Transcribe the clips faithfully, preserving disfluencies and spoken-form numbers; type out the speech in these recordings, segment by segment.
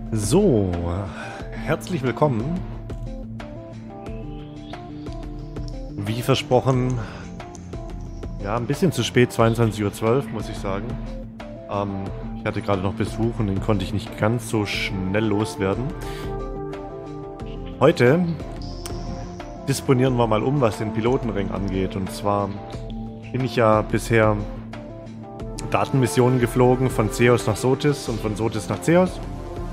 So, herzlich willkommen. Wie versprochen, ja, ein bisschen zu spät, zweiundzwanzig Uhr zwölf, muss ich sagen. Ähm, ich hatte gerade noch Besuch und den konnte ich nicht ganz so schnell loswerden. Heute disponieren wir mal um, was den Pilotenring angeht. Und zwar bin ich ja bisher Datenmissionen geflogen von Zeus nach Sotis und von Sotis nach Zeus.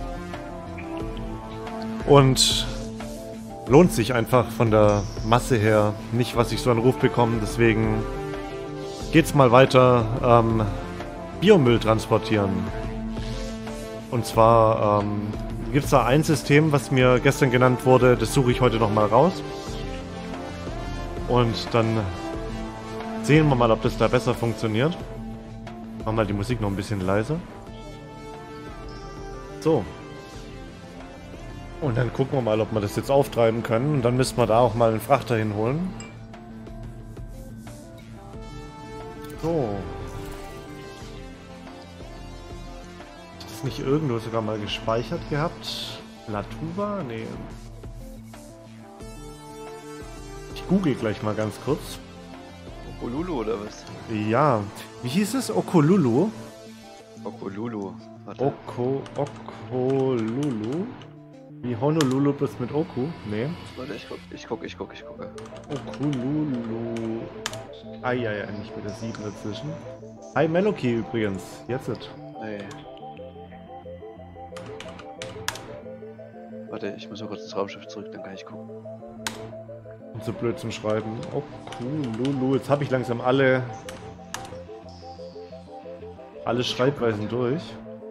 Und lohnt sich einfach von der Masse her nicht, was ich so einen Ruf bekomme. Deswegen geht's mal weiter. Ähm, Biomüll transportieren. Und zwar ähm, gibt es da ein System, was mir gestern genannt wurde. Das suche ich heute nochmal raus. Und dann sehen wir mal, ob das da besser funktioniert. Machen wir mal die Musik noch ein bisschen leiser. So. Und dann gucken wir mal, ob wir das jetzt auftreiben können. Und dann müssen wir da auch mal einen Frachter hinholen. So. Ist das nicht irgendwo sogar mal gespeichert gehabt? Latuva? Nee. Ich google gleich mal ganz kurz. Okolulu oder was? Ja. Wie hieß es? Okolulu? Okolulu. Warte. Oko... Okolulu? Wie Honolulu bis mit Oku? Nee. Warte, ich guck, ich guck, ich guck, ich gucke. Okululu. Ah ja, ja, nicht mit der sieben dazwischen. Hi Meloki übrigens. Jetzt. Nee. Warte, ich muss noch kurz ins Raumschiff zurück, dann kann ich gucken. Und so blöd zum Schreiben. Okululu. Jetzt habe ich langsam alle alle Schreibweisen durch.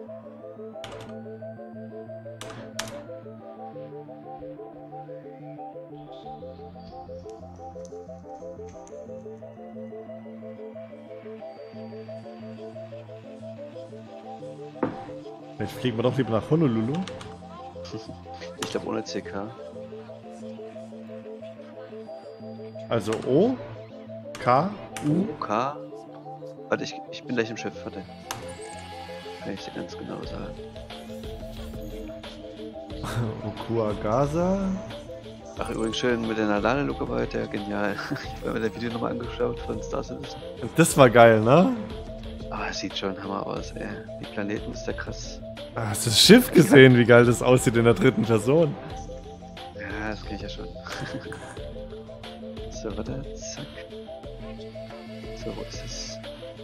Jetzt fliegen wir doch lieber nach Honolulu. Ich glaube ohne C K. Also O, K, U. K. Warte, ich, ich bin gleich im Schiff, warte. Kann ich dir ganz genau sagen. Okuagasa. Ach, übrigens schön mit der Nalane-Look weiter, genial. Ich habe mir das Video nochmal angeschaut von Star Citizen. Das war geil, ne? Aber es sieht schon Hammer aus, ey. Die Planeten ist ja krass. Ah, hast du das Schiff gesehen, wie geil das aussieht in der dritten Person? Ja, das krieg ich ja schon. So, warte, zack. So, wo ist es?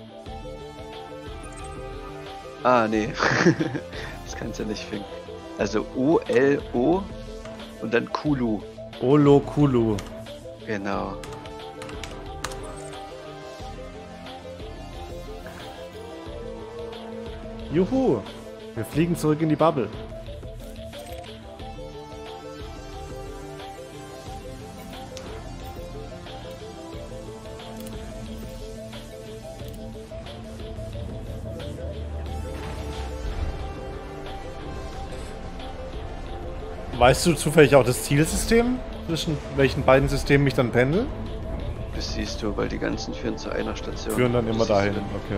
Ah, nee. Das kannst du nicht finden. Also O L O und dann Kulu. Olokulu. Genau. Juhu! Wir fliegen zurück in die Bubble. Weißt du zufällig auch das Zielsystem? Zwischen welchen beiden Systemen ich dann pendel? Das siehst du, weil die ganzen führen zu einer Station. Führen dann immer Das dahin, siehst du. okay.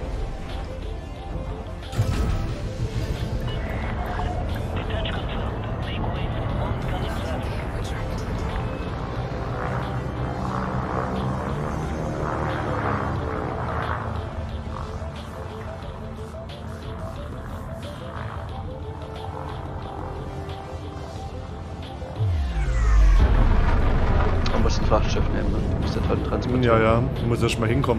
Man muss ein Frachtschiff nehmen, ne? Du musst ja toll transportieren. Ja, ja, du musst erst mal hinkommen.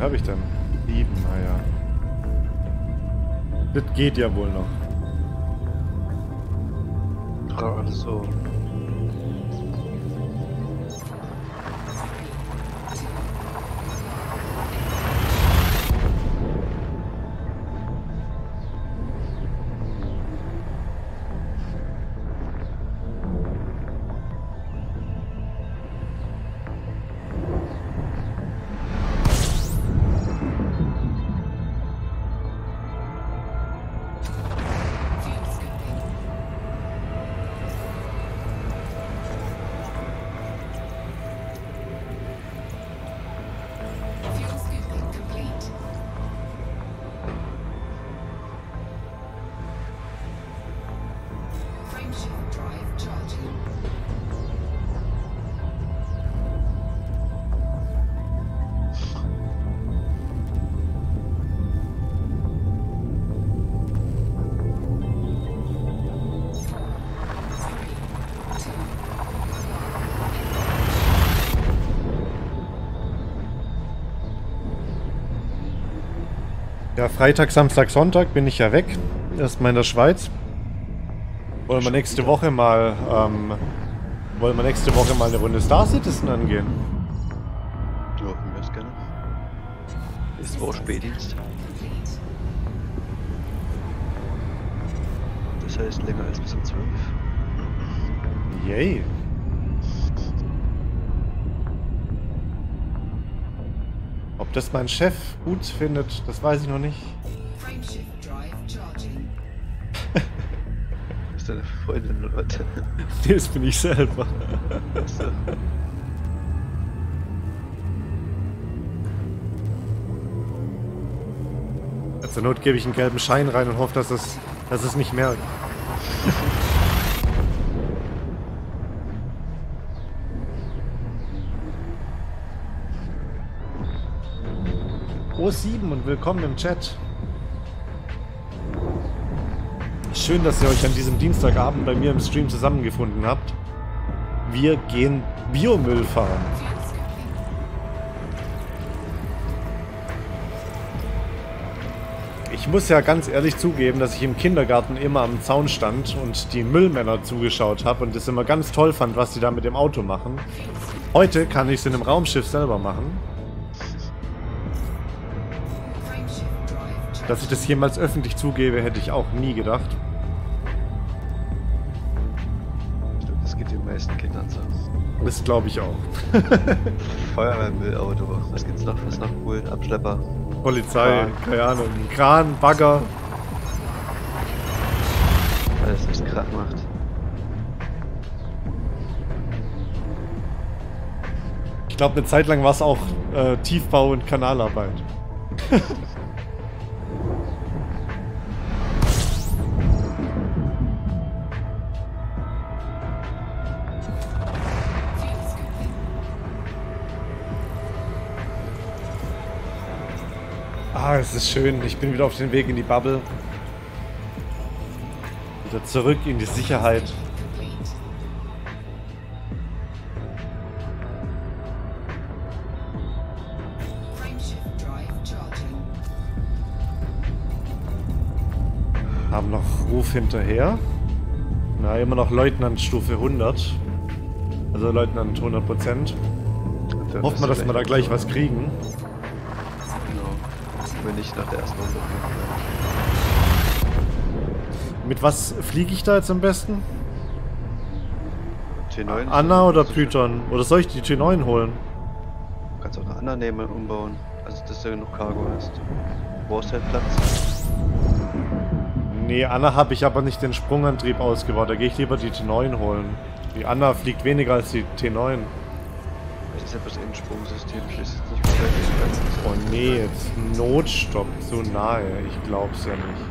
habe ich denn? Sieben, naja. Das geht ja wohl noch. Gerade so. Ja, Freitag, Samstag, Sonntag bin ich ja weg. Erstmal in der Schweiz. Wollen wir nächste Woche mal, ähm, wollen wir nächste Woche mal eine Runde Star Citizen angehen? Ja, wir es gerne. Ist zwar auch Spätdienst. Das heißt länger als bis um zwölf. Yay. Ob das mein Chef gut findet, das weiß ich noch nicht. Ist deine Freundin oder was? Das bin ich selber. Achso. Zur Not gebe ich einen gelben Schein rein und hoffe, dass es, dass es nicht merkt. O sieben und willkommen im Chat. Schön, dass ihr euch an diesem Dienstagabend bei mir im Stream zusammengefunden habt. Wir gehen Biomüll fahren. Ich muss ja ganz ehrlich zugeben, dass ich im Kindergarten immer am Zaun stand und die Müllmänner zugeschaut habe und das immer ganz toll fand, was die da mit dem Auto machen. Heute kann ich es in einem Raumschiff selber machen. Dass ich das jemals öffentlich zugebe, hätte ich auch nie gedacht. Ich glaube, das geht den meisten Kindern so. Das glaube ich auch. Feuerwehrmüllauto. Was gibt's noch? Was noch cool? Abschlepper. Polizei, Kran. keine Ahnung. Kran, Bagger. Alles, was Krach macht. Ich glaube, eine Zeit lang war es auch äh, Tiefbau und Kanalarbeit. Ah, es ist schön. Ich bin wieder auf dem Weg in die Bubble. Wieder zurück in die Sicherheit. Haben noch Ruf hinterher. Na, immer noch Leutnant Stufe hundert. Also Leutnant hundert Prozent. Hoffen wir, dass wir da gleich was kriegen. Wenn nicht nach der ersten Runde. Mit was fliege ich da jetzt am besten? T neun. Anna oder Python? Oder soll ich die T neun holen? Du kannst auch eine Anna nehmen und umbauen. Also, dass du genug Cargo hast. Du brauchst halt Platz. Nee, Anna habe ich aber nicht den Sprungantrieb ausgebaut. Da gehe ich lieber die T neun holen. Die Anna fliegt weniger als die T neun. Das ist ja bloß ein Sprungsystem. Ich weiß jetzt nicht, wie Oh nee, jetzt Notstopp so nahe. Ich glaub's ja nicht.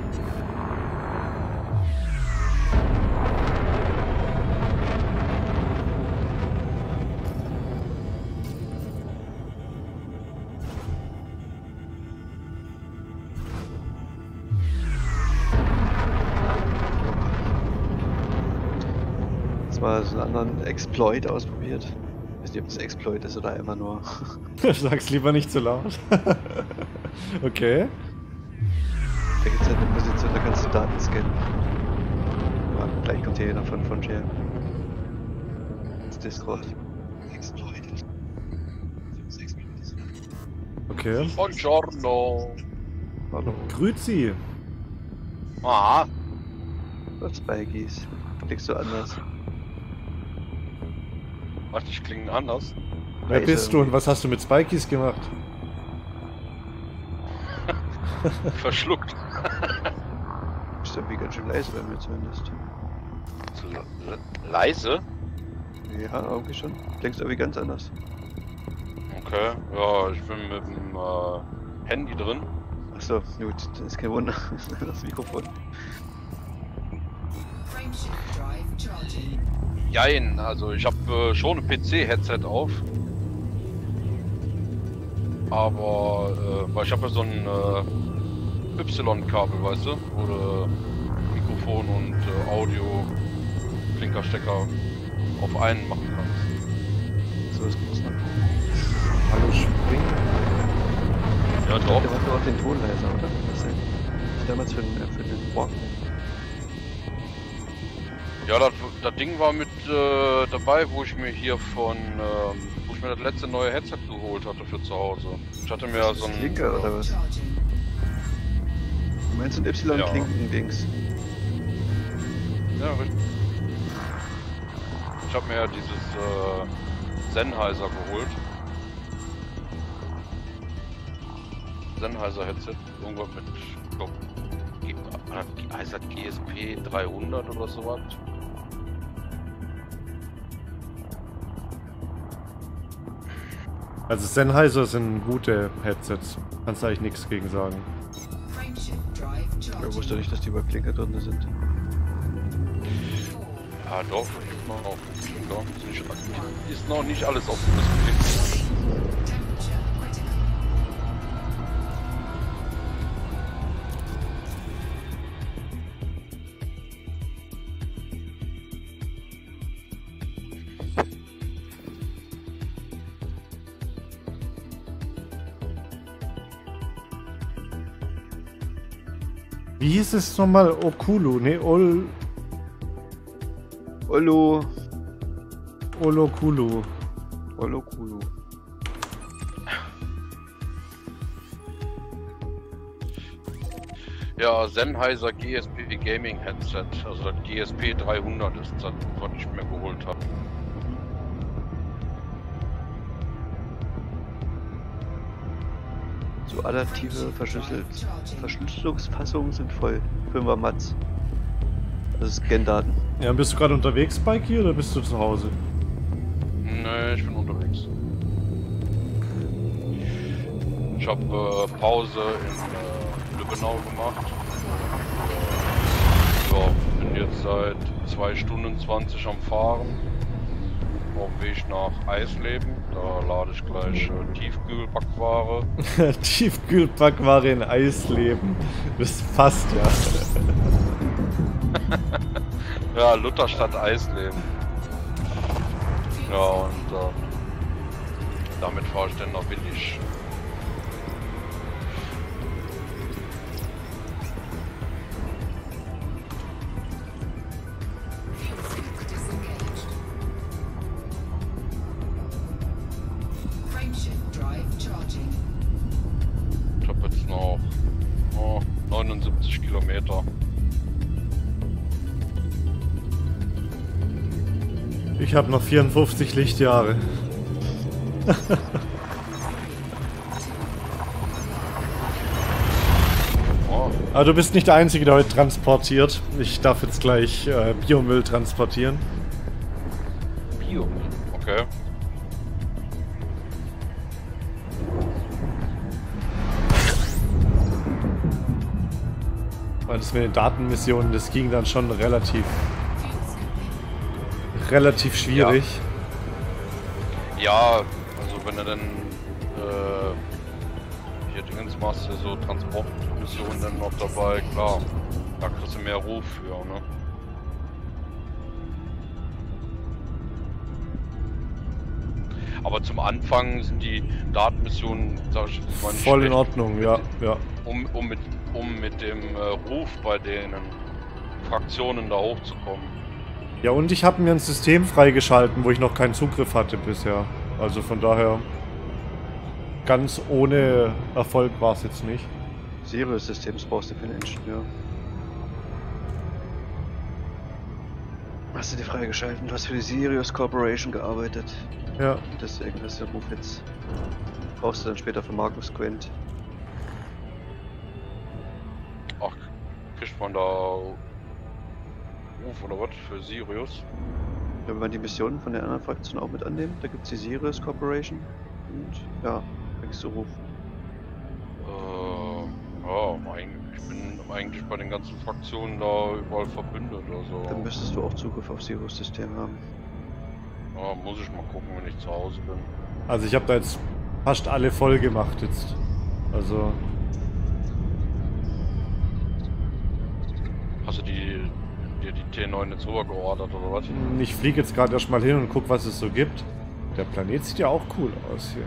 Jetzt mal so einen anderen Exploit ausprobiert. weiß nicht, ob das Exploit ist oder einfach nur. Sag's lieber nicht zu laut. Okay. Da gibt's halt eine Position, da kannst du Daten scannen. Ja, gleich kommt hier jeder von, von Share. Das Discord. Exploit. Okay. Buongiorno. Hallo. Grüezi. Ah, Was Spikies? Klickst du anders? warte, ich klinge anders. Wer Leise bist du und irgendwie. was hast du mit Spikies gemacht? Verschluckt. Bist irgendwie ganz schön leise bei mir zumindest. Zu le leise? Ja, irgendwie schon. Klingst irgendwie ganz anders. Okay, ja, ich bin mit dem äh, Handy drin. Achso, gut, das ist kein Wunder. Das Mikrofon. Frameshift drive charging. Jein, also ich habe äh, schon ein P C-Headset auf. Aber, äh, weil ich habe ja so ein äh, Y-Kabel, weißt du? Wo du Mikrofon und äh, Audio, Klinkerstecker auf einen machen kannst. So ist groß, ne? Hallo Spring. Ja doch. Der macht doch auch den Ton leiser, oder? Das ist ja damals für den, äh, für den Walk. Ja, das, das Ding war mit äh, dabei, wo ich mir hier von, ähm, wo ich mir das letzte neue Headset geholt hatte für zu Hause. Ich hatte mir ja so ein... Klinker oder was? Charging. Du meinst ein Y-Klinken-Dings? Ja, richtig. Ich habe mir ja dieses äh, Sennheiser geholt. Sennheiser Headset. Irgendwas mit, ich glaub, G heißt das G S P dreihundert oder sowas. Also Sennheiser sind gute Headsets. Kannst du eigentlich nichts gegen sagen. Frameshift drive Ich charging. wusste nicht, dass die über Klinker drin sind. Ja doch, ich mal auf Klinker. Ist, nicht, ist noch nicht alles auf dem Display. Temperature critical. Wie hieß es nochmal? Okulu, ne? Ol Olo. Olokulu. Olokulu. Ja, Sennheiser G S P Gaming Headset. Also das G S P dreihundert ist das, was ich mir geholt habe. So adaptive Verschlüssel Verschlüsselungsfassungen sind voll. Fünfer Matz. Das ist Scan-Daten. Ja, bist du gerade unterwegs, Spikey, oder bist du zu Hause? Nee, ich bin unterwegs. Ich habe äh, Pause in äh, Lübbenau gemacht. Und, äh, ja, bin jetzt seit zwei Stunden zwanzig am Fahren. Auf dem Weg nach Eisleben. Da lade ich gleich äh, Tiefkühlbackware. Tiefkühlbackware in Eisleben. Bist fast, ja. Ja, Lutherstadt Eisleben. Ja, und äh, damit fahre ich dann nach Willig. Fuel sync disengaged. Frameshift drive charging. Ich habe jetzt noch oh, neunundsiebzig Kilometer. Ich habe noch vierundfünfzig Lichtjahre. Oh, Aber du bist nicht der Einzige, der heute transportiert. Ich darf jetzt gleich äh, Biomüll transportieren. Bio. Okay. Weil das mit den Datenmissionen, das ging dann schon relativ, Fuel scan. relativ schwierig. Ja, also wenn er dann äh, hier Dingens machst, du so Transportmissionen dann noch dabei, klar, da kriegst du mehr Ruf für, ne? Aber zum Anfang sind die Datenmissionen, sag ich jetzt mal, nicht Voll in schlecht, Ordnung, ja, ja. um, um, mit, um mit dem äh, Ruf bei den Fraktionen da hochzukommen. Ja, und ich habe mir ein System freigeschalten, wo ich noch keinen Zugriff hatte bisher. Also von daher, ganz ohne Erfolg war es jetzt nicht. Sirius-Systems brauchst du für den Ingenieur. Hast du dir freigeschalten? Du hast für die Sirius Corporation gearbeitet. Ja. Deswegen hast du den Ruf jetzt. Brauchst du dann später für Markus Quint. Ach, kriegt man da Ruf oder was für Sirius? Wenn man die Missionen von der anderen Fraktion auch mit annimmt, da gibt es die Sirius Corporation. Und ja, da kriegst du Ruf. Äh, ja, mein, ich bin eigentlich bei den ganzen Fraktionen da überall verbündet, also. Dann müsstest du auch Zugriff auf Sirius-System haben. Ja, muss ich mal gucken, wenn ich zu Hause bin. Also ich habe da jetzt fast alle voll gemacht jetzt. Also Hast du die dir die T neun jetzt rübergeordert oder was? ich fliege jetzt gerade erstmal hin und guck, was es so gibt. Der Planet sieht ja auch cool aus hier.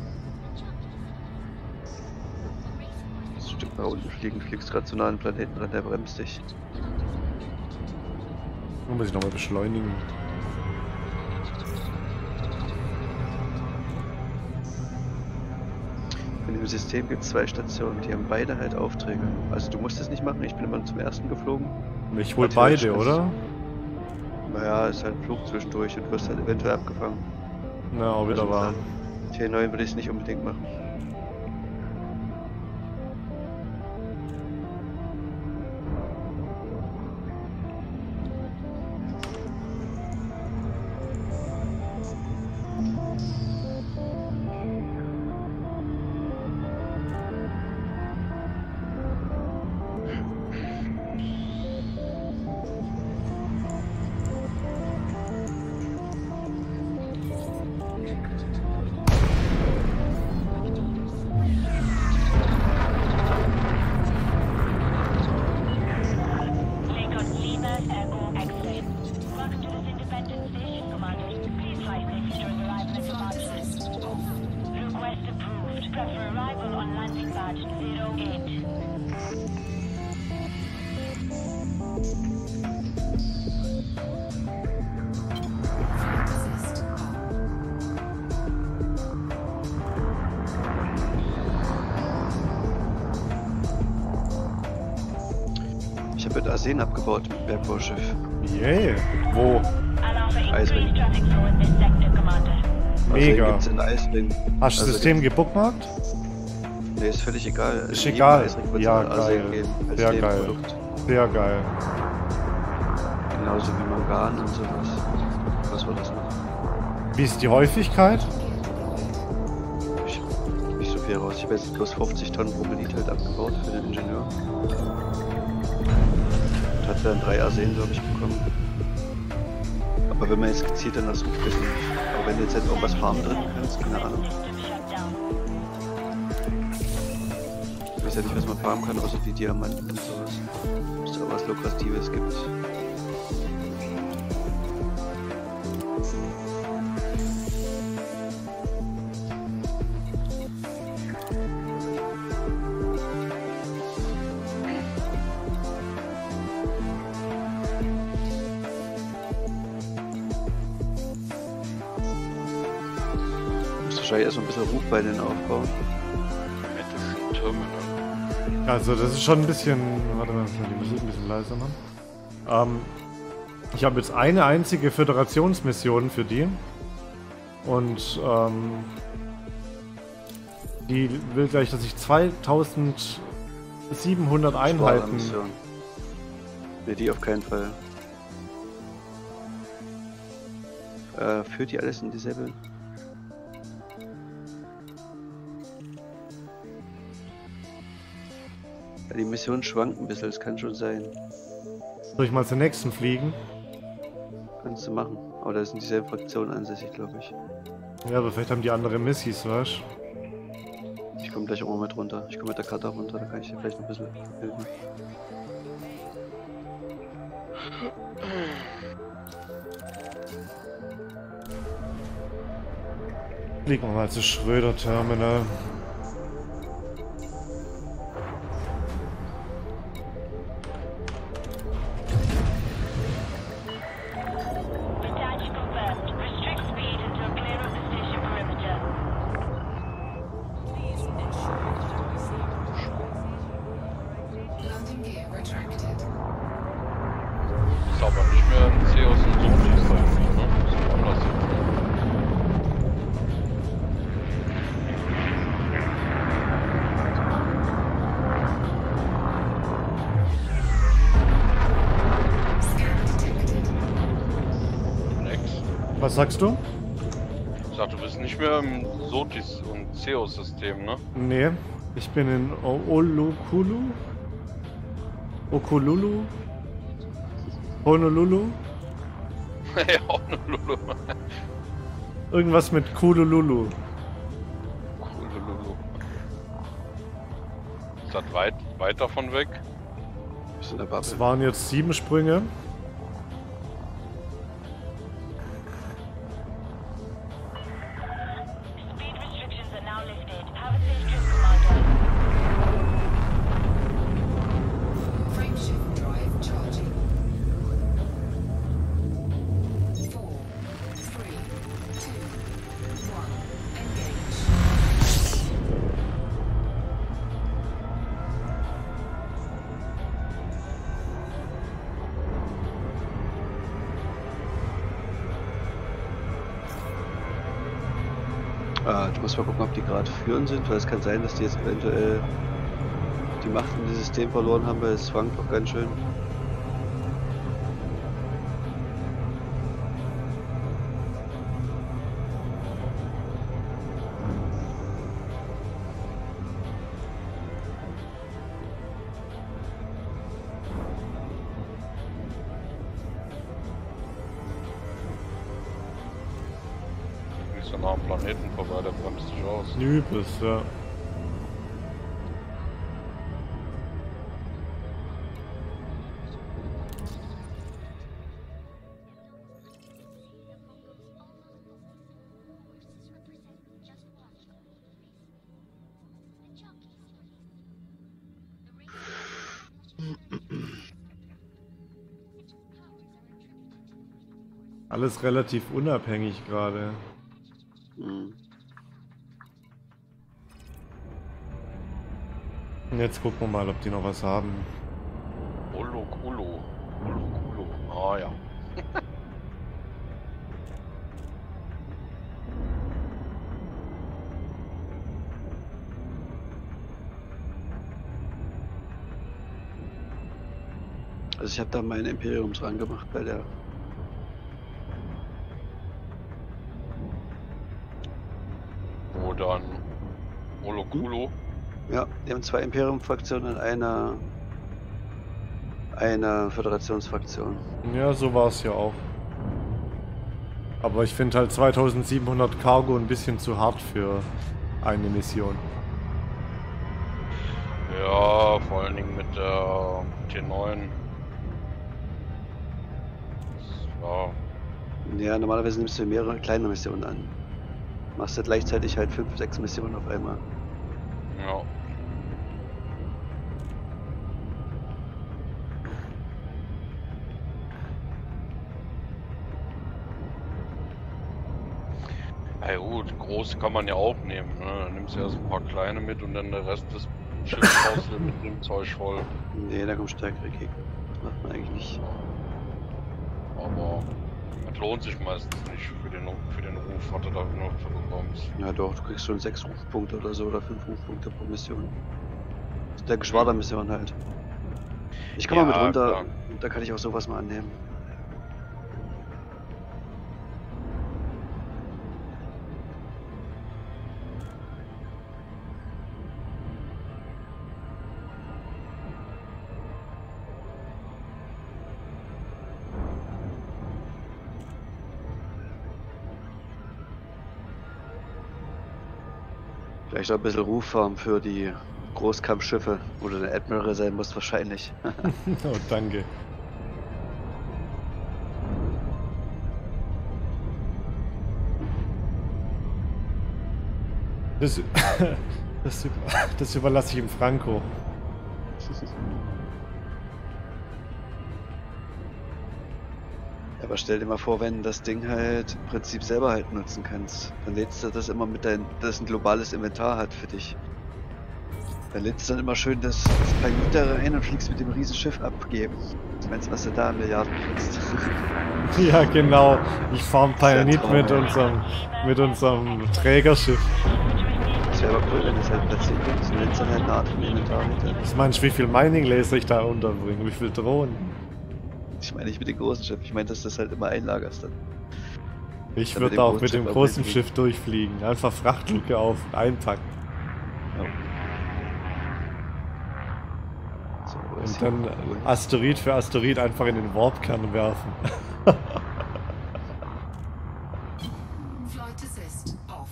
Das Stück nach unten fliegen, fliegst gerade zu nah an den Planeten ran, der bremst dich. Da muss ich nochmal beschleunigen. In dem System gibt es zwei Stationen, die haben beide halt Aufträge. Also du musst es nicht machen, ich bin immer zum ersten geflogen. Ich hol Natürlich beide, kannst oder? Naja, ist halt ein Flug zwischendurch und wirst halt eventuell abgefangen. Ja, auch wieder Also, wahr. T neun würde ich es nicht unbedingt machen. Ich habe mit Arsen abgebaut mit dem Bergbauschiff. Yay. Wo? Eisring. Mega. Arsen gibt's in Eisring. Hast du das Also System gebookmarkt? Nee, ist völlig egal. Ist In jedem egal. Eisring wird's Ja, mal Arsen geil. geben, als Sehr geil. Nebenprodukt. Sehr geil. Genauso wie Mangan und sowas. Was war das noch? Wie ist die Häufigkeit? Ich nicht so viel raus. Ich habe jetzt bloß fünfzig Tonnen Bromelit halt abgebaut für den Ingenieur. Und hat dann drei Arsen, glaube ich, bekommen. Aber wenn man jetzt gezielt danach sucht, weiß ich nicht. Aber wenn du jetzt halt irgendwas Farm drin kannst, keine Ahnung. Ich weiß ja nicht, was man farmen kann, außer die Diamanten und sowas. Ob es da was Lukratives gibt. Wahrscheinlich erst mal ein bisschen Ruf bei denen aufbauen. Mit dem Terminal. Also das ist schon ein bisschen... Warte mal, ich muss die Musik ein bisschen leiser machen. Ähm, ich habe jetzt eine einzige Föderationsmission für die. Und ähm, die will gleich, dass ich zweitausendsiebenhundert Einheiten... Mission. Ne, die auf keinen Fall. Äh, führt die alles in dieselbe... Ja, die Mission schwankt ein bisschen, das kann schon sein. Soll ich mal zur nächsten fliegen? Kannst du machen. Aber da sind dieselben Fraktionen ansässig, glaube ich. Ja, aber vielleicht haben die andere Missis, was? Ich komme gleich auch mal mit runter. Ich komme mit der Karte runter, da kann ich dir vielleicht noch ein bisschen helfen. Fliegen wir mal zu Schröder Terminal. Attach confirmed. Restrict speed until clear of the station perimeter. Please ensure that receive. Landing gear retracted. Ist aber nicht mehr ein Zeus und Sotis da irgendwie, ne? Ist woanders jetzt. Scan detected. Nex. Was sagst du? Ich sag, du bist nicht mehr im Sotis- und Zeus-System, ne? Nee, ich bin in O- Olukulu. Okululu. Honolulu. Ja, auch eine Lulu. Irgendwas mit Kulululu. Cool, Lulu. Ist das weit, weit davon weg? Bist in der Es Bubble. waren jetzt sieben Sprünge. Speed restrictions are now lifted. Have a safe trip, Commander. Frameshift drive charging. Four, three, two, one. Engage. Ah, du musst mal gucken, ob die gerade führend sind, weil es kann sein, dass die jetzt eventuell die Macht in das System verloren haben, weil es schwankt doch ganz schön. Nicht so nah am Planeten vorbei, der bremst dich aus. Übelst, ja. Alles relativ unabhängig gerade. Hm. Und jetzt gucken wir mal, ob die noch was haben. Olokulu. Olokulu. Ah ja. Also ich habe da mein Imperium dran gemacht bei der. Wo dann Olokulu. Ja, die haben zwei Imperium-Fraktionen und eine, eine Föderationsfraktion. Ja, so war es ja auch. Aber ich finde halt zweitausendsiebenhundert Cargo ein bisschen zu hart für eine Mission. Ja, vor allen Dingen mit der T neun. Ja, Ja, normalerweise nimmst du mehrere kleine Missionen an. Machst du gleichzeitig halt fünf, sechs Missionen auf einmal. ja. Ja gut, groß kann man ja auch nehmen. Ne? Dann nimmst du erst ein paar kleine mit und dann der Rest des Schiffs haust du mit dem Zeug voll. Nee, da kommt stärkere Gegner. Das macht man eigentlich nicht. Aber das lohnt sich meistens nicht für den, für den Ruf, was du da noch für bekommst. Ja doch, du kriegst schon sechs Rufpunkte oder so oder fünf Rufpunkte pro Mission. Der Geschwadermission halt. Ich komme Ja, mal mit runter, klar. da kann ich auch sowas mal annehmen. Vielleicht auch ein bisschen Ruffarm für die Großkampfschiffe, wo du der Admiral sein musst wahrscheinlich. Oh, danke. Das, das, über- das überlasse ich ihm Franco. Aber stell dir mal vor, wenn das Ding halt im Prinzip selber halt nutzen kannst, dann lädst du das immer mit dein, das ein globales Inventar hat für dich. Dann lädst du dann immer schön das, das Planet da rein und fliegst mit dem Riesenschiff abgeben. Was meinst du, was du da an Milliarden kriegst? Ja, genau. Ich farm Das ist ja ein Pionit Traum, mit ey. unserem, mit unserem Trägerschiff. Das wäre aber cool, wenn es halt plötzlich gibt. Du lädst dann halt eine Art von Inventar hinter. Was meinst du, wie viel Mining-Laser ich da unterbringe? Wie viel Drohnen? Ich meine nicht mit den großen Schiffen, ich meine, dass du das halt immer einlagerst dann. Ich Ja, mit würde dem auch großen mit dem Schiff großen abfliegen. Schiff durchfliegen. Einfach Frachtluke auf, einpacken. Ja. So, wo ist Und hier? dann Cool. Asteroid für Asteroid einfach in den Warpkern werfen. Flight assist off.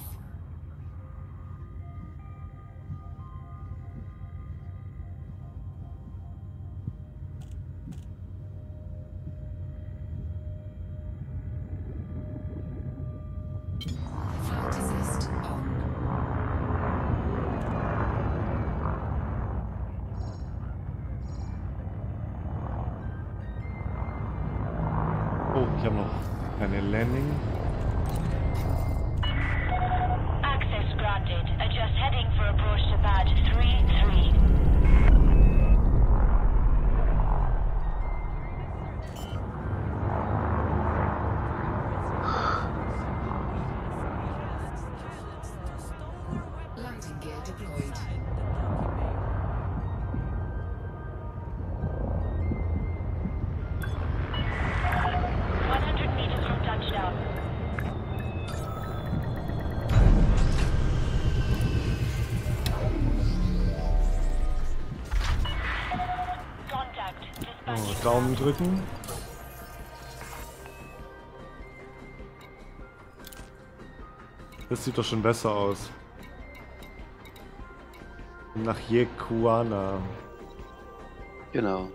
Flight assist on. Oh, ich habe noch keine Landing. Access granted. Adjust heading for approach to pad three three. Landing gear deployed. one hundred meters from touchdown. Contact. Oh, Dispatching. Daumen drücken. Das sieht doch schon besser aus. Nach Yekuana. Genau.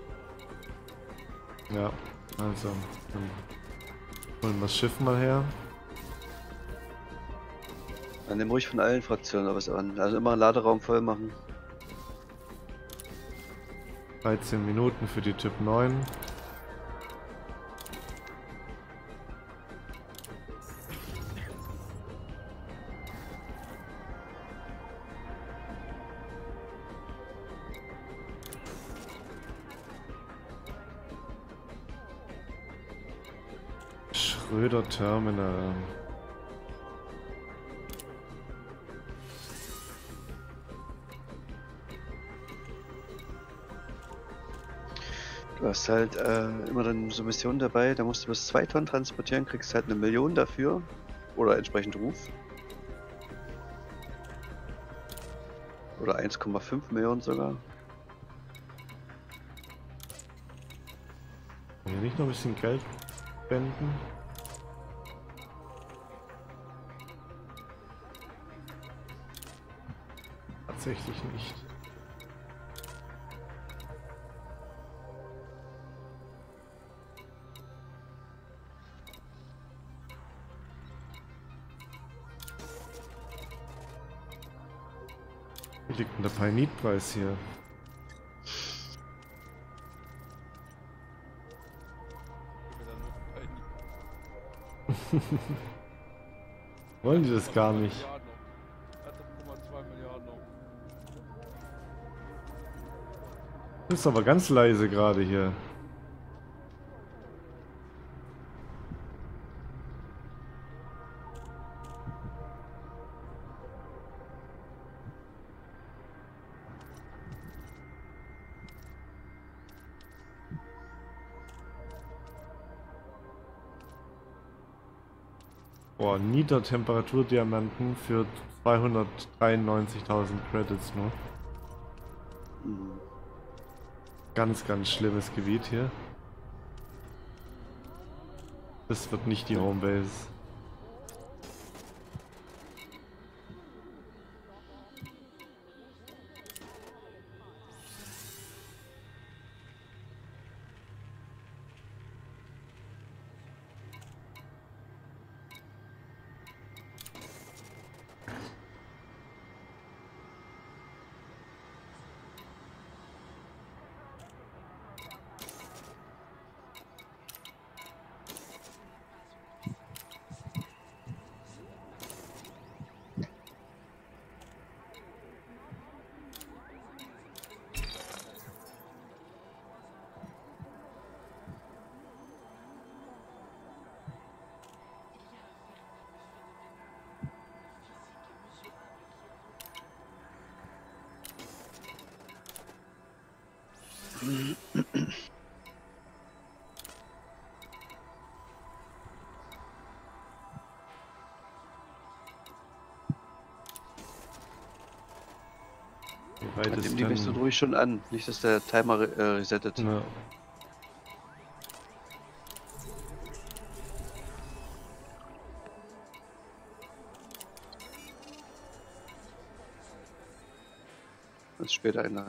Ja, also. Dann holen wir das Schiff mal her. Dann nimm ruhig von allen Fraktionen was an. Also immer einen Laderaum voll machen. dreizehn Minuten für die Typ neun. Schröder Terminal. Du hast halt äh, immer dann so Missionen dabei, da musst du bis zwei Tonnen transportieren, kriegst halt eine Million dafür. Oder entsprechend Ruf. Oder eins Komma fünf Millionen sogar. Hier nicht noch ein bisschen Geld spenden? Tatsächlich nicht. Wie liegt denn der Pionit-Preis hier? Wollen die das gar nicht? Das ist aber ganz leise gerade hier. Boah, Niedertemperaturdiamanten für zweihundertdreiundneunzigtausend Credits nur. Mhm. Ganz, ganz schlimmes Gebiet hier. Das wird nicht die Homebase. Wie weit Dann ist nimm die Mission denn... ruhig schon an, nicht dass der Timer re- äh, resettet. Ja. Das später einladen.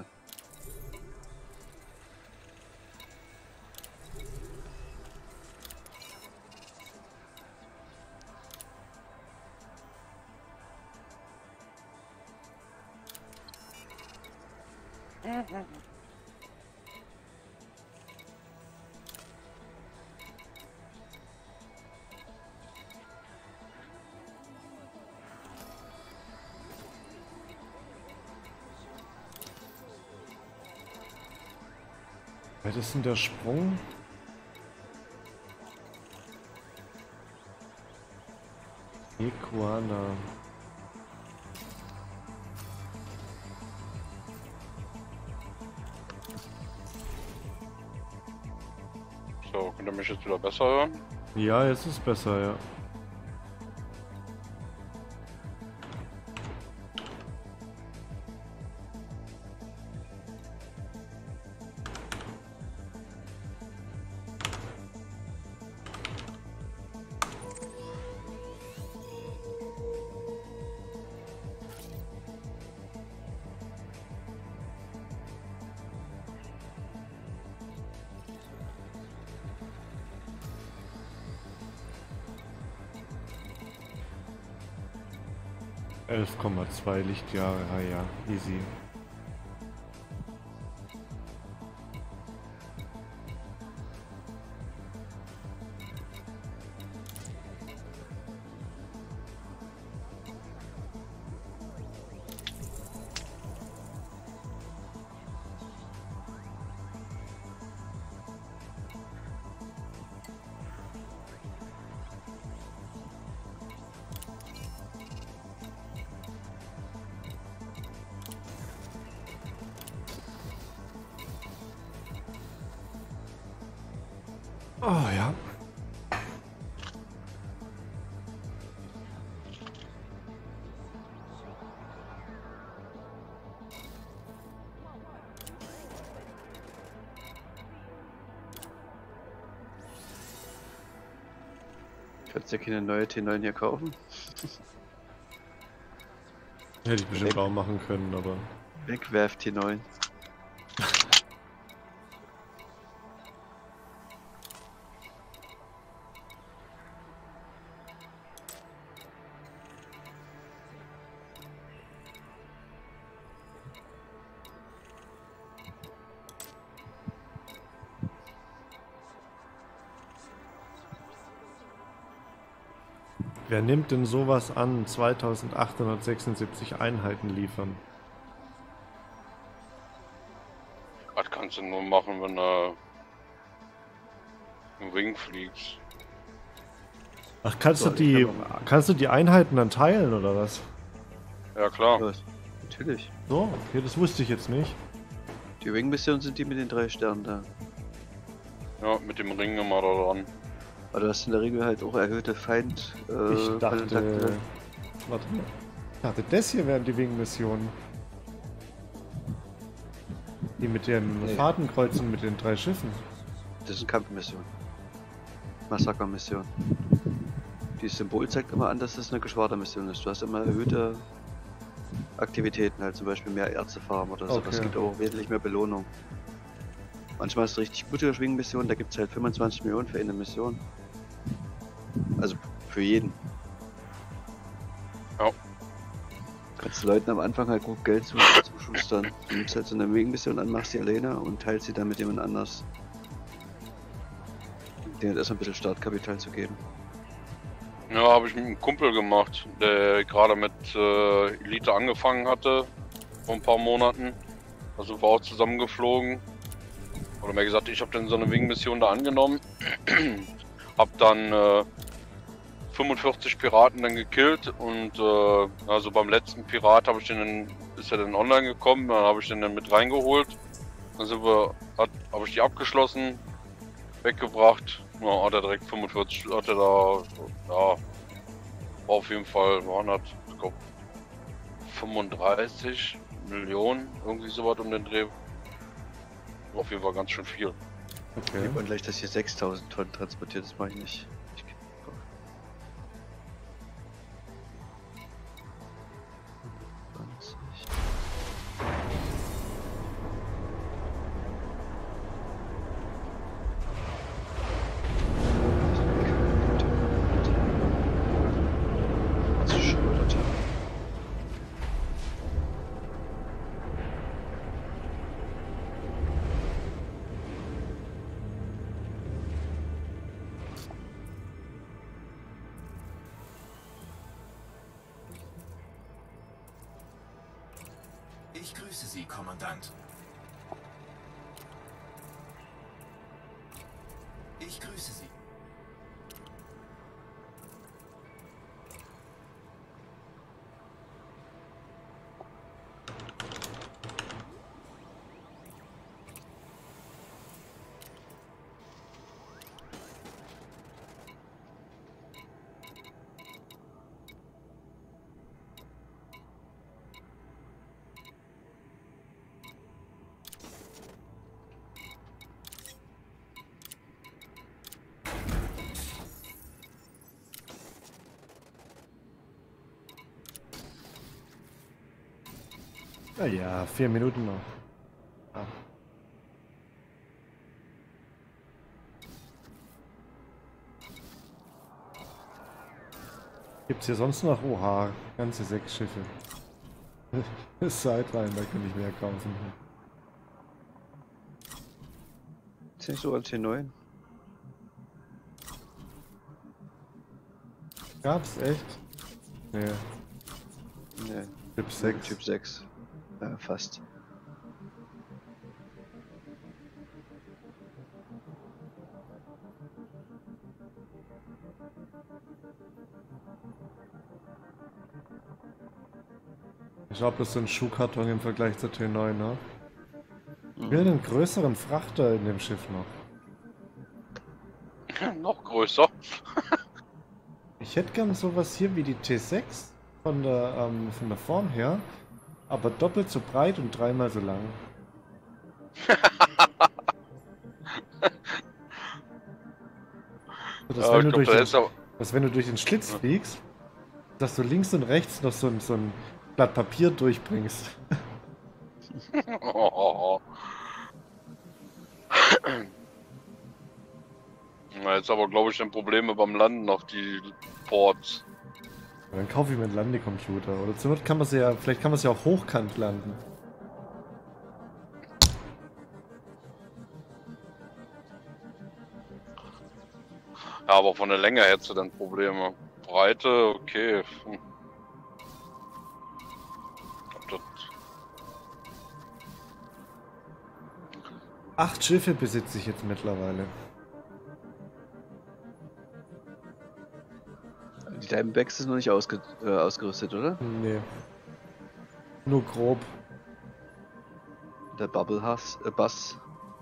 Was ist denn der Sprung? Equana. So, könnt ihr mich jetzt wieder besser hören? Ja, jetzt ist besser, ja. elf Komma zwei Lichtjahre, ah ja, easy. Oh ja. Kannst du keine neue T neun hier kaufen? Hätte ich bestimmt auch machen können, aber... Wegwerf T neun. Wer nimmt denn sowas an? zweitausendachthundertsechsundsiebzig Einheiten liefern. Das kannst du nur machen, wenn du im Wing fliegst. Ach, kannst So, du die, ich kann mal- kannst du die Einheiten dann teilen oder was? Ja klar. Ja, natürlich. So, okay, das wusste ich jetzt nicht. Die Wing-Missionen sind die mit den drei Sternen da. Ja, mit dem Ring immer da dran. Aber du hast in der Regel halt auch erhöhte Feind. Äh, Ich dachte, Kontakte. warte mal. Ich dachte, das hier wären die Wing-Missionen. Die mit den Nee. Fahrtenkreuzen mit den drei Schiffen. Das ist eine Kampfmission. Massaker-Mission. Die Symbol zeigt immer an, dass das eine Geschwadermission ist. Du hast immer erhöhte Aktivitäten, halt zum Beispiel mehr Ärzte farmen oder so. Okay. Es gibt auch wesentlich mehr Belohnung. Manchmal ist es richtig gute Schwingen-Mission, da gibt es halt fünfundzwanzig Millionen für eine Mission. Also für jeden. Ja. Kannst du Leuten am Anfang halt gut Geld zu, zuschustern. Du nimmst halt so eine Wing-Mission an, machst die alleine und teilst sie dann mit jemand anders. Den hat erstmal ein bisschen Startkapital zu geben. Ja, habe ich mit einem Kumpel gemacht, der gerade mit äh, Elite angefangen hatte, vor ein paar Monaten. Da sind wir auch zusammengeflogen. Oder mehr gesagt, ich habe dann so eine Wing-Mission da angenommen. Hab dann äh, fünfundvierzig Piraten dann gekillt und äh, also beim letzten Pirat habe ich den dann, ist er dann online gekommen, dann habe ich den dann mit reingeholt. Dann sind wir, hat, habe ich die abgeschlossen, weggebracht. Ja, hat er direkt fünfundvierzig, hat er da, ja, war auf jeden Fall, waren hat, ich glaube, fünfunddreißig Millionen, irgendwie sowas um den Dreh. War auf jeden Fall ganz schön viel. Okay. Und gleich, dass hier sechstausend Tonnen transportiert, das mache ich nicht. Ich geb drauf. zwanzig. Das ist Schröder. Ich grüße Sie, Kommandant. Ich grüße Sie. Ja, ja, vier Minuten noch. Ah. Gibt's hier sonst noch? Oha, ganze sechs Schiffe. Sideline, da könnte ich mehr kaufen. Ist nicht sogar T neun? Gab's echt? Nee, Ne, Typ sechs. Typ sechs. Ja, fast. Ich glaube, das ist so ein Schuhkarton im Vergleich zur T neun, ne? Ich will einen größeren Frachter in dem Schiff noch. Noch größer. Ich hätte gern sowas hier wie die T sechs von der, ähm, von der Form her, aber doppelt so breit und dreimal so lang. So, dass, Ja, wenn ich du glaub, durch da den, ist aber- dass wenn du durch den Schlitz fliegst, dass du links und rechts noch so ein, so ein Blatt Papier durchbringst. Oh. Na, jetzt aber glaube ich ein Probleme beim Landen auf die Ports. Dann kaufe ich mir einen Landecomputer. Oder zur Not kann man sie ja, vielleicht kann man sie auch hochkant landen. Ja, aber von der Länge hättest du dann Probleme. Breite, okay. Hm. Ob das Acht Schiffe besitze ich jetzt mittlerweile. Die Diamondbacks ist noch nicht ausge äh, ausgerüstet, oder? Nee. Nur grob. Der Bubble Bus. Äh, Bus.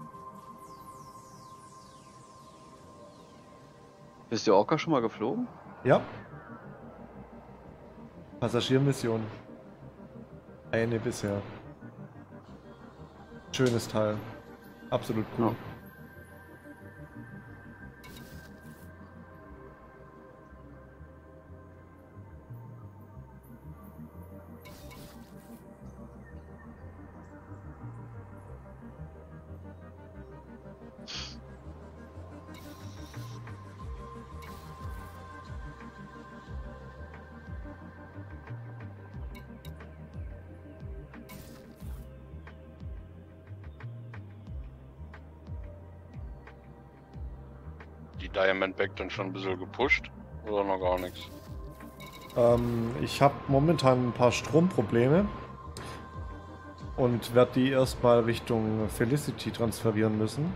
Bist du Orca schon mal geflogen? Ja. Passagiermission. Eine bisher. Schönes Teil. Absolut cool. Ja. die Diamondback dann schon ein bisschen gepusht? Oder noch gar nichts? Ähm, ich habe momentan ein paar Stromprobleme. Und werde die erstmal Richtung Felicity transferieren müssen.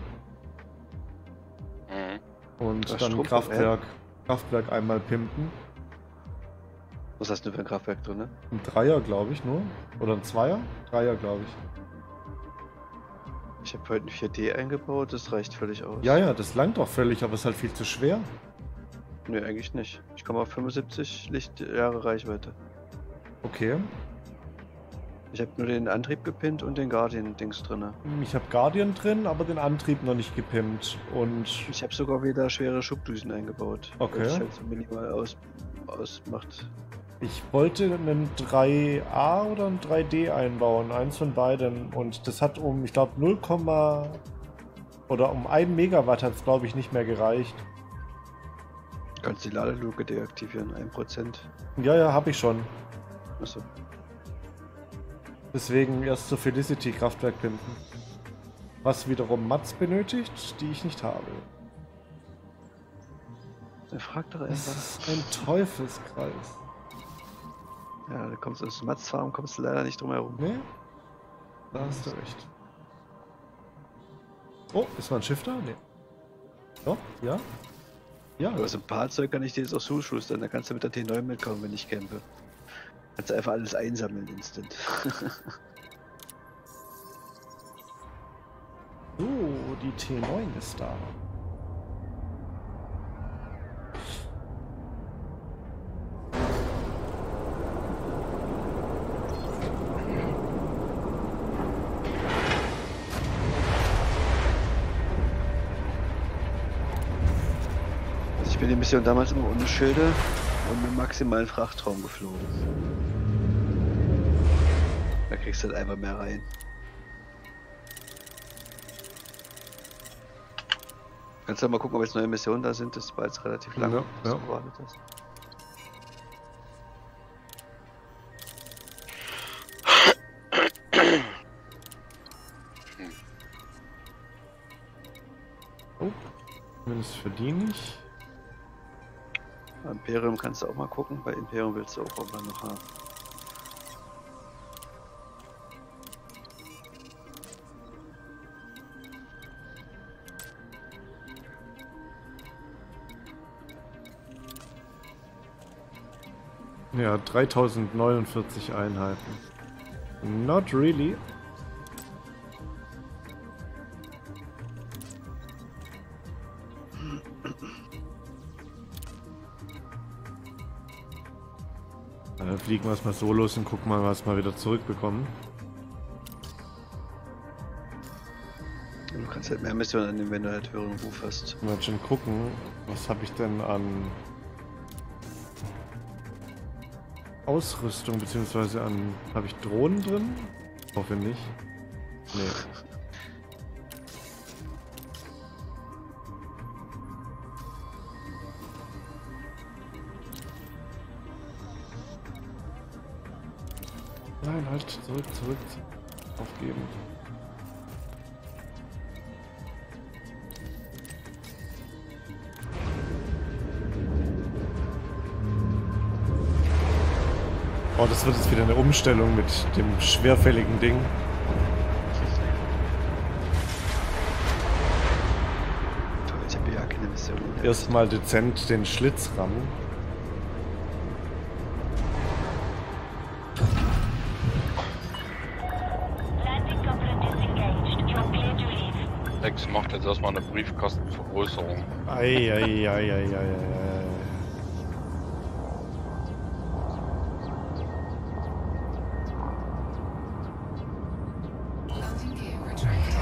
Mhm. Und Das dann Strom- Kraftwerk, Kraftwerk einmal pimpen. Was hast du für ein Kraftwerk drin, ne? Ein Dreier, glaube ich, nur. Oder ein Zweier? Dreier, glaube ich. Ich habe heute ein vier D eingebaut, das reicht völlig aus. Ja, ja, das langt doch völlig, aber ist halt viel zu schwer. Nee, eigentlich nicht. Ich komme auf fünfundsiebzig Lichtjahre Reichweite. Okay. Ich habe nur den Antrieb gepinnt und den Guardian-Dings drin. Ich habe Guardian drin, aber den Antrieb noch nicht gepimpt. Und Ich habe sogar wieder schwere Schubdüsen eingebaut. Okay. Weil es halt so minimal aus, ausmacht. ich wollte einen drei A oder einen drei D einbauen, eins von beiden. Und das hat um, ich glaube, null, oder um ein Megawatt hat es, glaube ich, nicht mehr gereicht. Du kannst die Ladeluke deaktivieren, ein Prozent. Ja, ja, habe ich schon. Achso. Deswegen erst zur Felicity-Kraftwerk pimpen. Was wiederum Mats benötigt, die ich nicht habe. Dann frag doch Das einfach. ist ein Teufelskreis. Ja, da kommst du aus Matzfarm, kommst du leider nicht drum herum. Ne? Da hast du recht. Oh, ist mal ein Schiff da? Ne. Doch, ja? Ja. Aber so ein paar Zeug kann ich dir jetzt auch zuschustern, da kannst du mit der T neun mitkommen, wenn ich campe. Kannst du einfach alles einsammeln, instant. So, die T neun ist da. Also ich bin die Mission damals immer ohne Schilde und mit maximalen Frachtraum geflogen. Da kriegst du halt einfach mehr rein. Kannst du mal gucken, ob jetzt neue Missionen da sind, das war jetzt relativ lang, Ja, was ja. du gewartet hast. Oh, zumindest für die nicht. Imperium kannst du auch mal gucken, bei Imperium willst du auch irgendwann noch haben. Ja, dreitausendneunundvierzig Einheiten. Not really. Dann fliegen wir es mal so los und gucken mal, was wir wieder zurückbekommen. Du kannst halt mehr Missionen annehmen, wenn du halt höheren Ruf hast. Mal schon gucken, was habe ich denn an Ausrüstung, beziehungsweise an... Habe ich Drohnen drin? Hoffe nicht. Nee. Nein, halt, zurück, zurück. Aufgeben. Oh, das wird jetzt wieder eine Umstellung mit dem schwerfälligen Ding. Toll, ich habe ja keine Mission. Erstmal dezent den Schlitz rammen. Landing coupler disengaged. You're clear to leave. Ex macht jetzt erstmal eine Briefkastenvergrößerung. Ei, ei, ei, ei, ei, ei, ei. Landing gear retracted.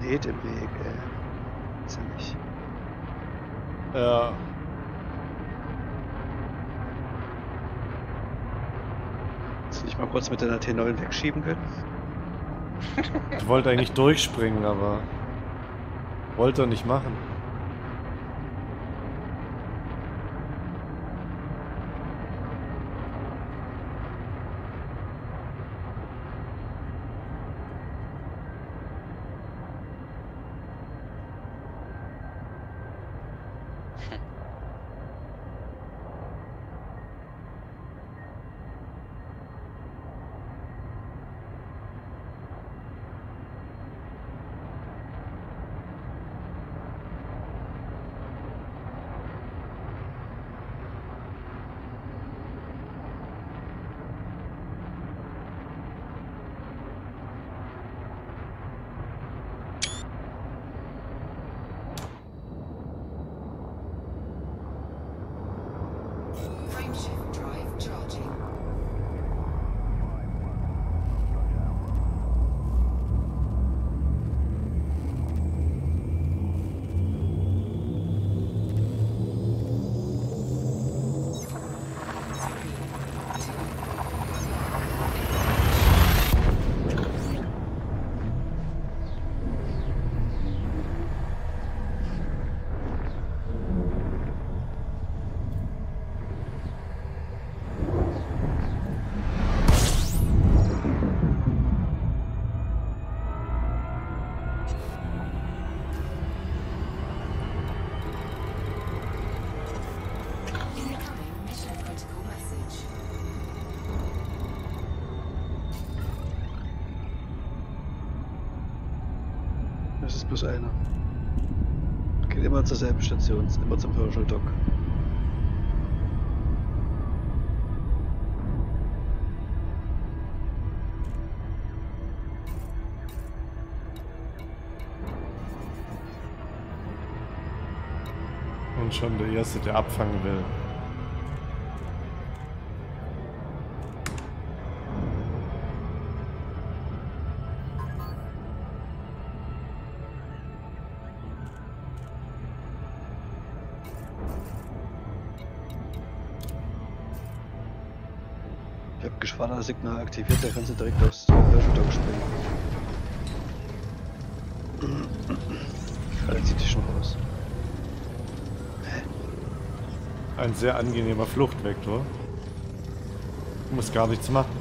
Planet im Weg, ey. Ist ja nicht. Ja. Hast du nicht mal kurz mit deiner T neun wegschieben können? Ich wollte eigentlich durchspringen, aber wollte er nicht machen. Frameshift drive charging. Incoming mission critical message. Das ist bloß einer. Geht immer zur selben Station, immer zum Herschel Dock. Und schon der Erste, der abfangen will. Ich hab Geschwader-Signal aktiviert, da kannst du direkt aus dem Herschel Dock springen. Da zieht dich schon raus. Ein sehr angenehmer Fluchtvektor. Du musst gar nichts machen.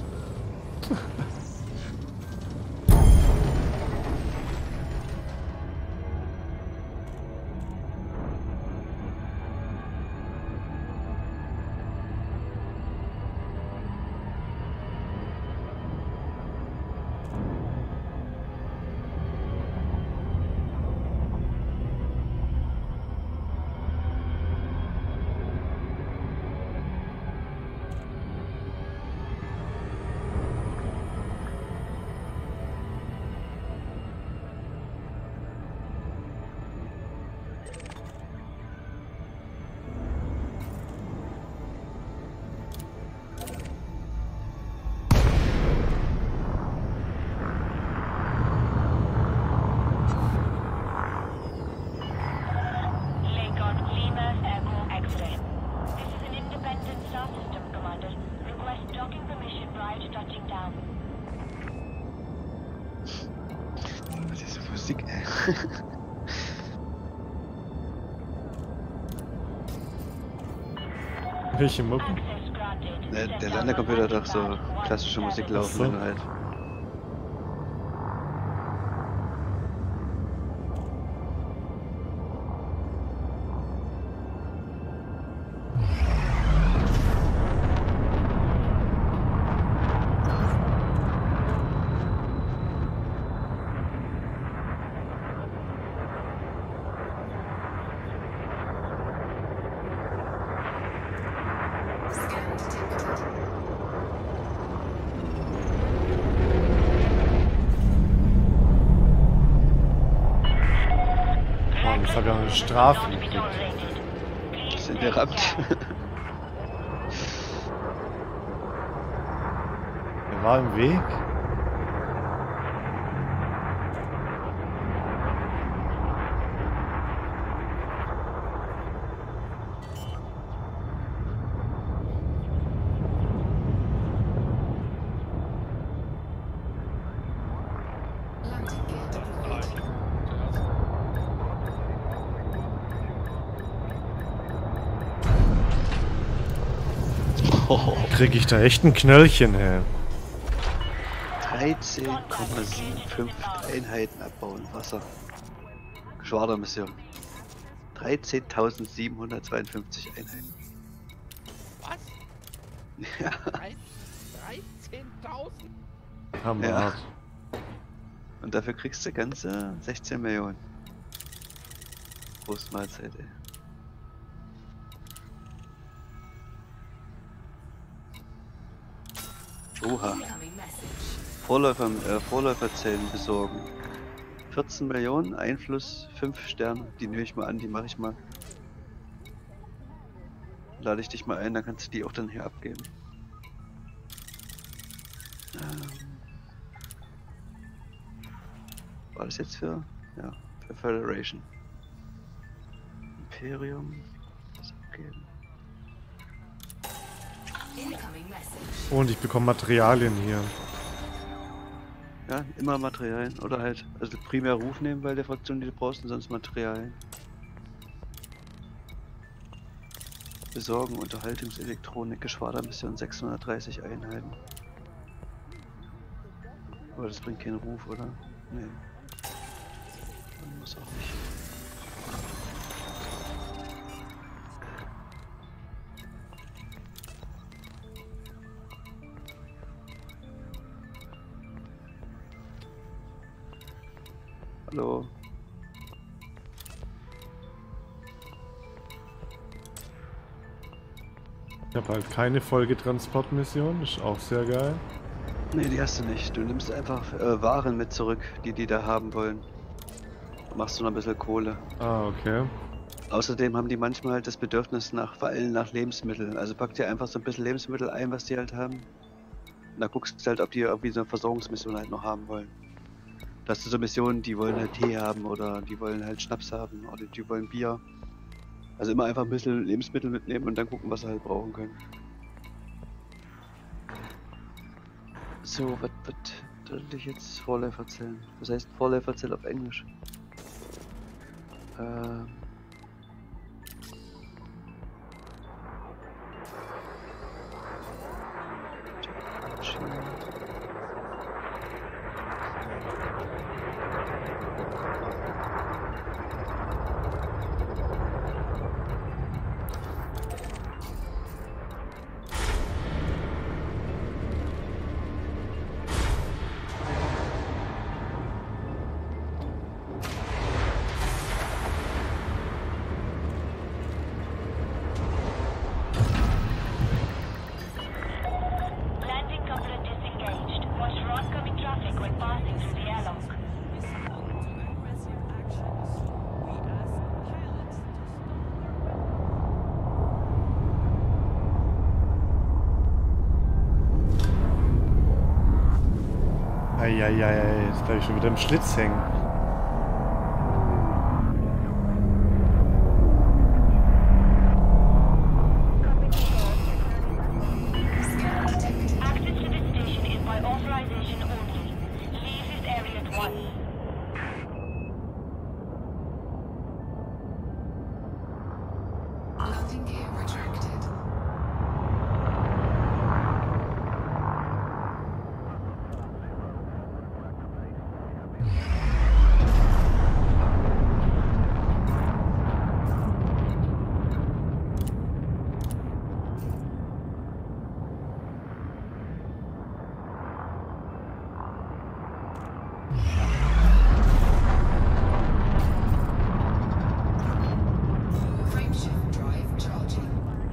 Lake on Lima Echo X-ray. This is an independent star system, Commander. Request docking permission prior to touching down. Diese Musik, ey. Welche Mucke? Access granted. Der, Set der up Landercomputer hat landing doch so pad. klassische Musik laufen, Ach so. wenn du halt. Scan detected. Mann, ich habe ja eine Strafe Not gekriegt. tolerated. Sind gerammt. Er war im Weg. Krieg ich da echt ein Knöllchen, ey. dreizehn Komma fünfundsiebzig Einheiten abbauen. Wasser. Geschwadermission. dreizehntausendsiebenhundertzweiundfünfzig Einheiten. Was? Ja. dreizehntausend? Hammer. Ja. Und dafür kriegst du ganze sechzehn Millionen. Großmahlzeit, ey. Oha. Incoming message. Vorläufer, äh, Vorläuferzellen besorgen. vierzehn Millionen, Einfluss, fünf Sterne. Die nehme ich mal an, die mache ich mal. Lade ich dich mal ein, dann kannst du die auch dann hier abgeben. Ähm. War das jetzt für? Ja, für Federation. Imperium. Das abgeben. Incoming message. Und ich bekomme Materialien hier. Ja, immer Materialien. Oder halt, also primär Ruf nehmen, weil der Fraktion, die du brauchst, und sonst Materialien. Besorgen, Unterhaltungselektronik, Geschwadermission, sechshundertdreißig Einheiten. Aber das bringt keinen Ruf, oder? Nee. Man muss auch nicht. Hallo. Ich habe halt keine Folgetransportmission, ist auch sehr geil. Nee, die hast du nicht. Du nimmst einfach äh, Waren mit zurück, die die da haben wollen. Machst du noch ein bisschen Kohle. Ah, okay. Außerdem haben die manchmal halt das Bedürfnis nach, vor allem nach Lebensmitteln. Also pack dir einfach so ein bisschen Lebensmittel ein, was die halt haben. Und da guckst du halt, ob die irgendwie so eine Versorgungsmission halt noch haben wollen. Da hast du so Missionen, die wollen halt Tee haben oder die wollen halt Schnaps haben oder die wollen Bier. Also immer einfach ein bisschen Lebensmittel mitnehmen und dann gucken, was sie halt brauchen können. So, was soll ich jetzt Vorläufer zählen? Was heißt Vorläufer zählen auf Englisch? Ähm... Landing coupler disengaged. Watch for oncoming traffic when passing through the airlock. Eieiei, jetzt bleibe ich schon wieder im Schlitz hängen. Access to this station is by authorization only. Leave this area at once. Landing gear retracted. Frameshift drive charging.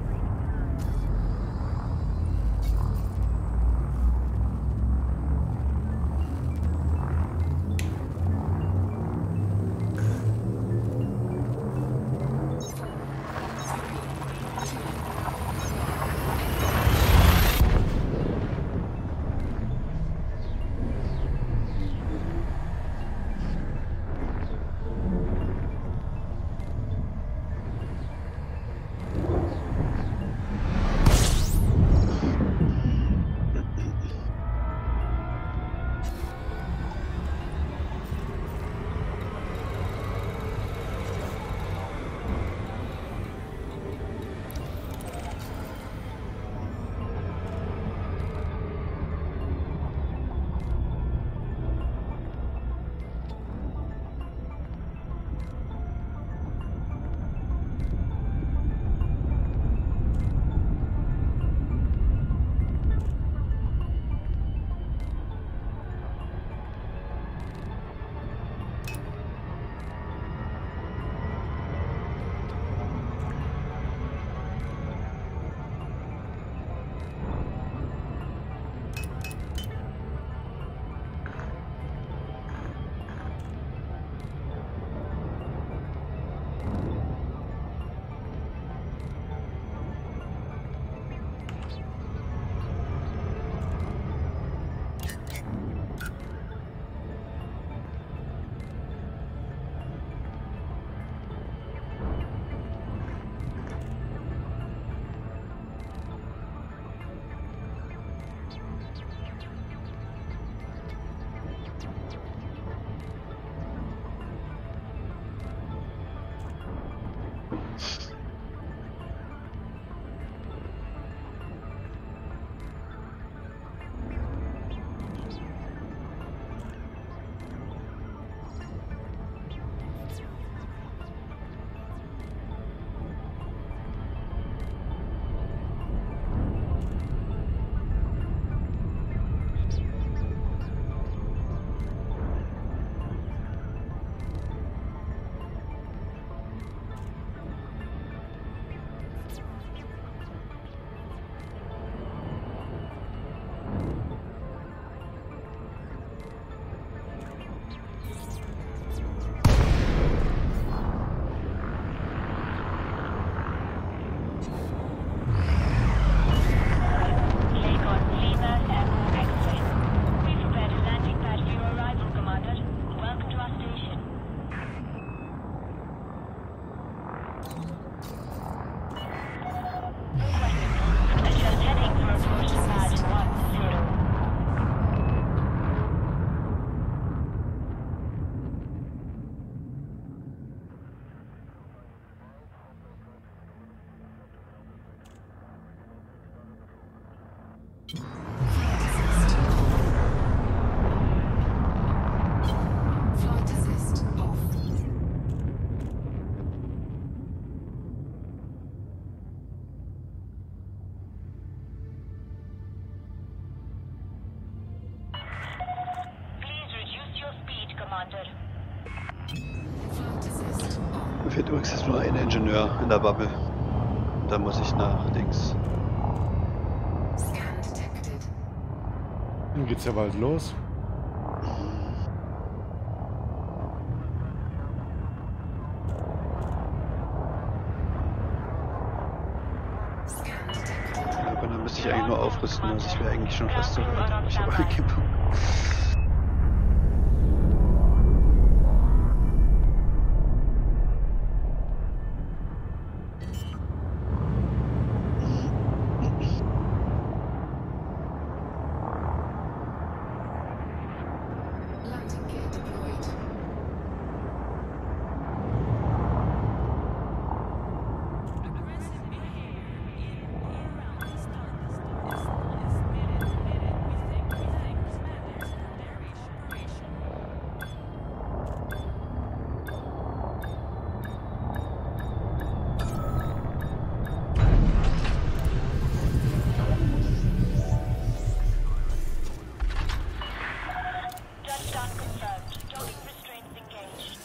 Übrigens ist nur ein Ingenieur in der Bubble. Da muss ich nach links. Scan detected. Dann geht's ja bald los. Scan detected. Ja, aber dann müsste ich eigentlich nur aufrüsten. Also ich wäre eigentlich schon fast so weit. Aber ich habe keinen Bock. Landing gear deployed. Touchdown confirmed. Docking restraints engaged.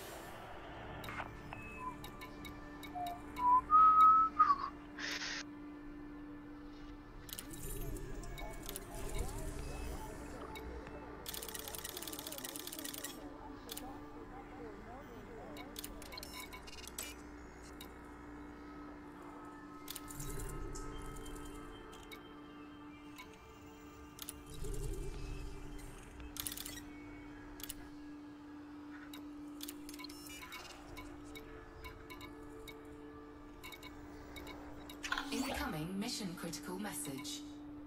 Incoming mission critical message.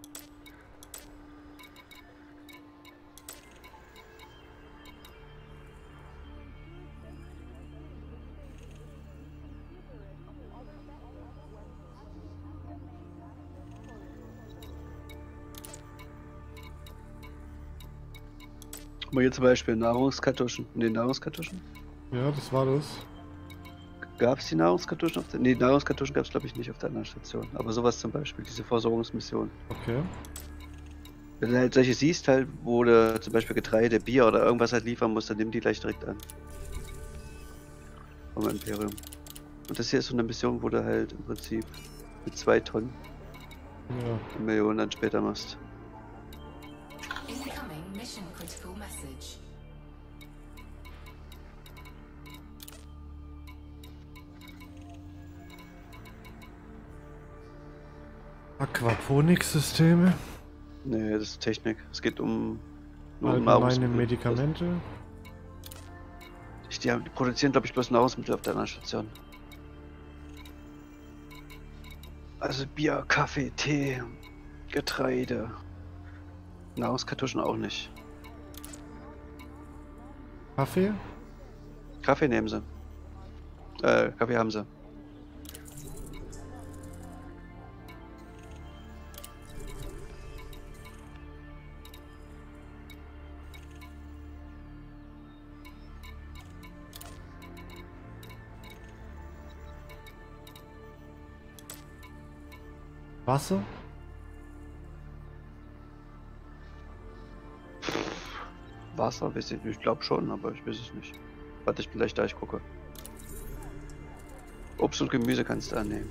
Guck mal hier zum Beispiel Nahrungskartuschen. Und die Nahrungskartuschen? Ja, das war das. Gab es die Nahrungskartuschen auf der... Nee, Nahrungskartuschen gab es glaube ich nicht auf der anderen Station. Aber sowas zum Beispiel, diese Versorgungsmission. Okay. Wenn du halt solche siehst, halt, wo du zum Beispiel Getreide, Bier oder irgendwas halt liefern musst, dann nimm die gleich direkt an. Vom Imperium. Und das hier ist so eine Mission, wo du halt im Prinzip mit zwei Tonnen Ja. eine Million dann später machst. Incoming mission critical message. Aquaponiksysteme. Nee, das ist Technik. Es geht um... nur um Allgemeine Nahrungsmittel. Medikamente. Ich, die, haben, die produzieren glaube ich bloß Nahrungsmittel auf der anderen Station. Also Bier, Kaffee, Tee, Getreide. Nahrungskartuschen auch nicht. Kaffee? Kaffee nehmen sie. Äh, Kaffee haben sie. Wasser? Wasser, weiß ich nicht. Ich glaube schon, aber ich weiß es nicht. Warte, ich bin gleich da, ich gucke. Obst und Gemüse kannst du annehmen.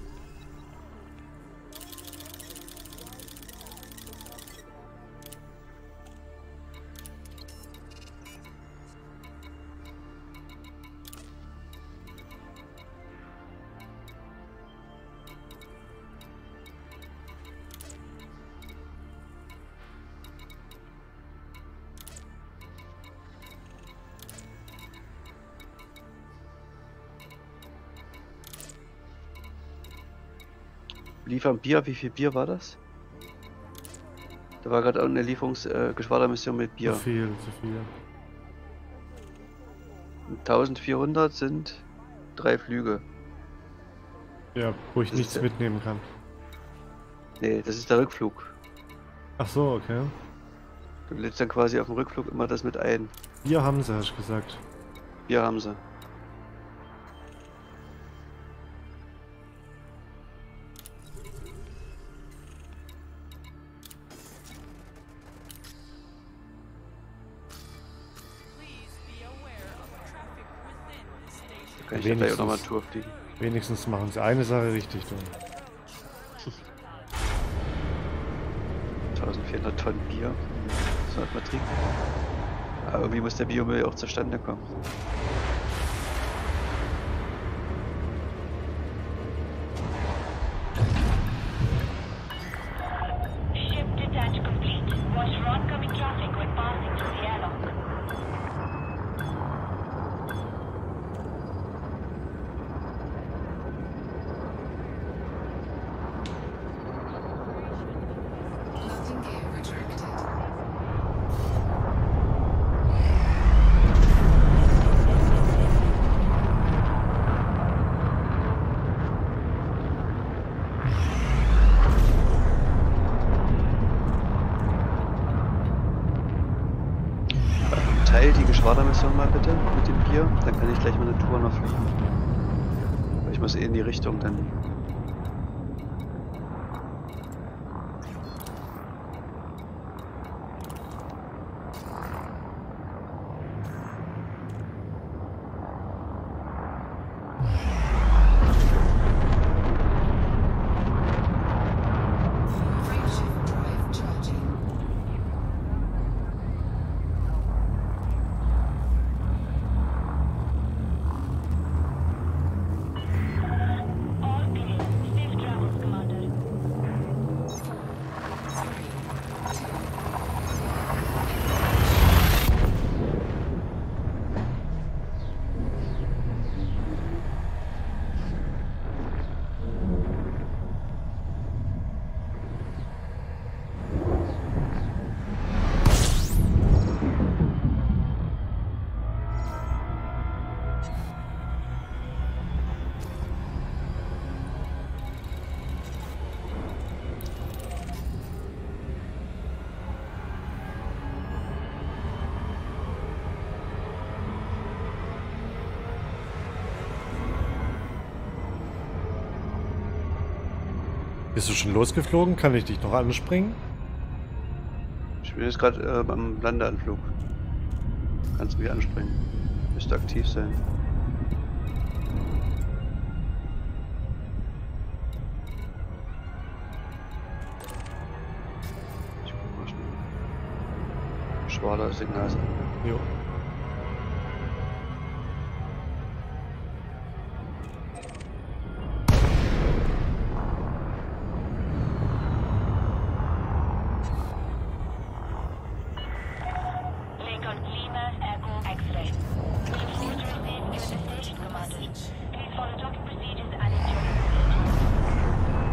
Liefern Bier, wie viel Bier war das? Da war gerade eine Lieferungsgeschwadermission äh, mit Bier. Zu viel, zu viel. eintausendvierhundert sind drei Flüge. Ja, wo ich Das nichts ist der- mitnehmen kann. Nee, das ist der Rückflug. Ach so, okay. Du lädst dann quasi auf dem Rückflug immer das mit ein. Bier haben sie, hast du gesagt. Bier haben sie. Kann ich ja gleich auch nochmal eine Tour fliegen. Wenigstens machen sie eine Sache richtig, du. eintausendvierhundert Tonnen Bier. Das sollte man trinken. Aber irgendwie muss der Biomüll auch zustande kommen. Ship detach complete. Watch for oncoming traffic when passing through the airlock. Landing gear retracted. Teil die Geschwadermission mal bitte mit dem Bier, dann kann ich gleich mal eine Tour noch fliegen. Weil ich muss eh in die Richtung dann. Frameshift drive charging. All clear. Safe travels, Commander. Bist du schon losgeflogen? Kann ich dich noch anspringen? Ich bin jetzt gerade äh, beim Landeanflug. Kannst mich anspringen. Müsste aktiv sein. Ich guck mal schnell. Schwader Signalsender. Jo. Lincoln Lima Echo X-ray. We look forward to receiving you at the station, Commander. Please follow docking procedures and enjoy your voyage.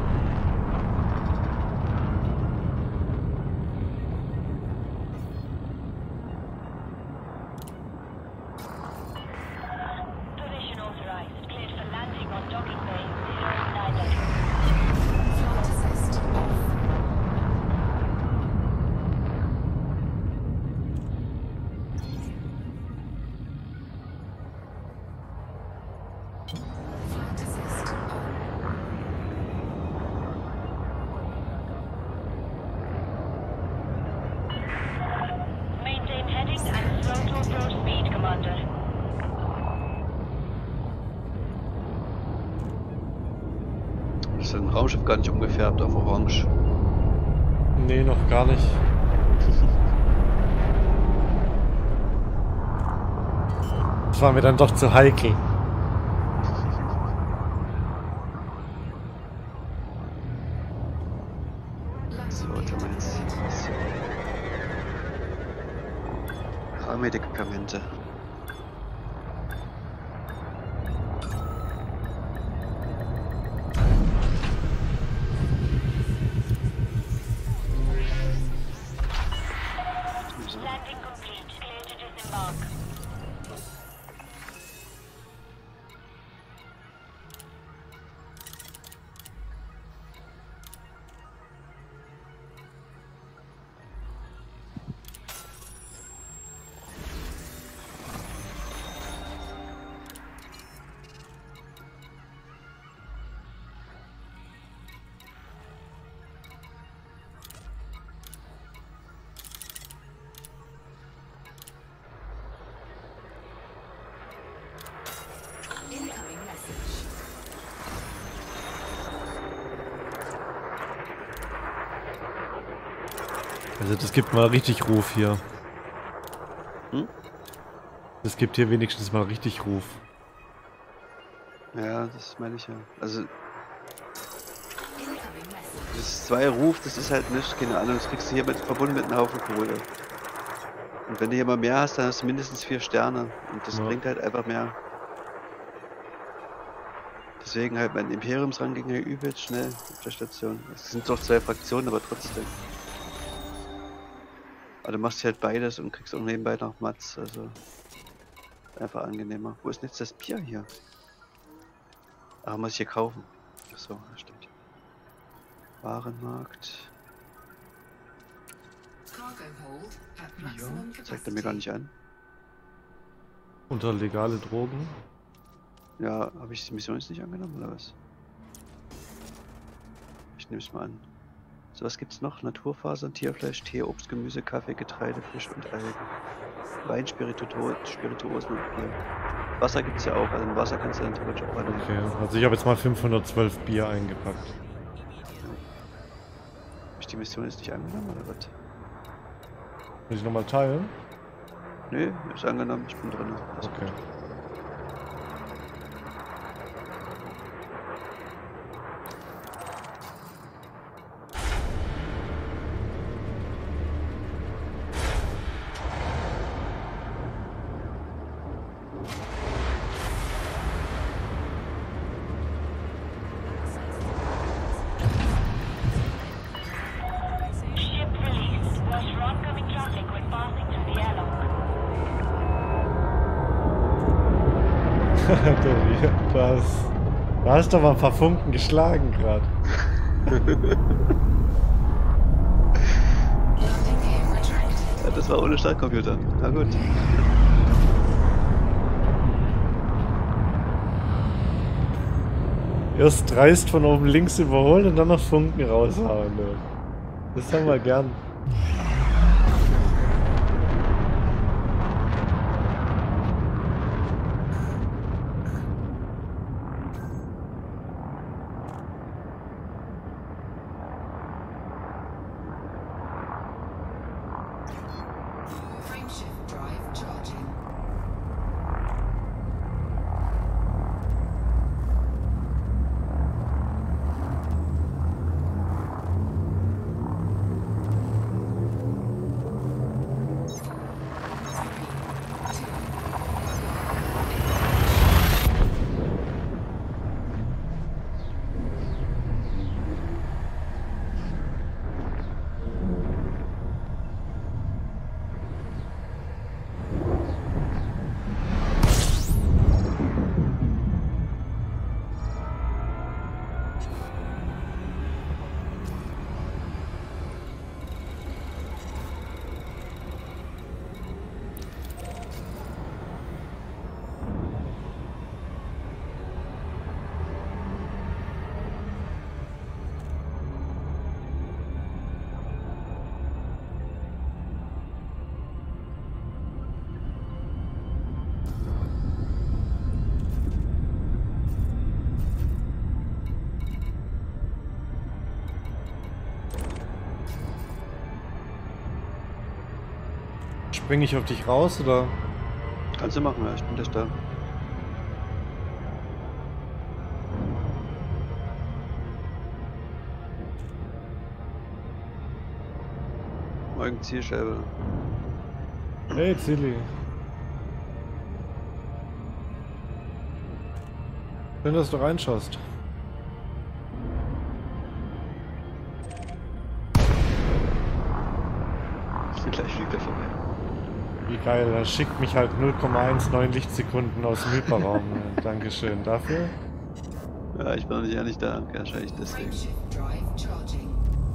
Position authorized. Cleared for landing on docking bay zero nine eight. Flight assist off. Flight assist on. Maintain heading and slow to approach speed, Commander. Ist ein Raumschiff gar nicht umgefärbt auf Orange? Nee, noch gar nicht. Das war mir dann doch zu heikel. So, warte mal jetzt. So. Medikamente. So. Landing complete. Clear to disembark. Also das gibt mal richtig Ruf hier. Hm? Das gibt hier wenigstens mal richtig Ruf. Ja, das meine ich ja. Also, Incoming message. das zwei Ruf, das ist halt nicht, keine Ahnung, das kriegst du hier mit, verbunden mit einem Haufen Kohle. Und wenn du hier mal mehr hast, dann hast du mindestens vier Sterne. Und das Ja. bringt halt einfach mehr. Deswegen halt mein Imperiumsrang ging ja übelst schnell auf der Station. Es sind doch zwei Fraktionen, aber trotzdem. Aber du machst halt beides und kriegst auch nebenbei noch Mats, also einfach angenehmer. Wo ist denn jetzt das Bier hier? Ah, muss ich hier kaufen. Achso, da steht. Warenmarkt. Cargo hold at Bier. maximum Zeigt er mir gar capacity. nicht an. Unter legale Drogen. Ja, habe ich die Mission jetzt nicht angenommen oder was? Ich nehme es mal an. So, was gibt's noch? Naturfasern, Tierfleisch, Tee, Obst, Gemüse, Kaffee, Getreide, Fisch und Algen. Wein, Spirituosen Spirituosen und Bier. Wasser gibt's ja auch, also im Wasser kannst du dann theoretisch auch annehmen. Okay, also ich habe jetzt mal fünfhundertzwölf Bier eingepackt. Habe ich die Mission jetzt nicht angenommen oder was? Will ich nochmal teilen? Nö, ist angenommen, ich bin drin. Alles Okay. gut. Ship released. Watch for oncoming traffic when passing through the airlock. Tobi, du hast, du hast doch mal ein paar Funken geschlagen gerade. Landing gear retracted. Ja, das war ohne Startcomputer. Na gut. Erst dreist von oben links überholen und dann noch Funken raushauen. Ne? Das haben wir gern. Frameshift drive charging. Springe ich auf dich raus oder? Kannst du machen, ja, ich bin gleich da. Morgen Zielscheibe. Hey Zilli. Schön, dass du reinschaust. Gleich fliegt er vorbei. Wie geil, da schickt mich halt null Komma neunzehn Lichtsekunden aus dem Hyperraum. Dankeschön dafür. Ja, ich bin noch nicht ehrlich da, wahrscheinlich deswegen. Frameshift drive charging.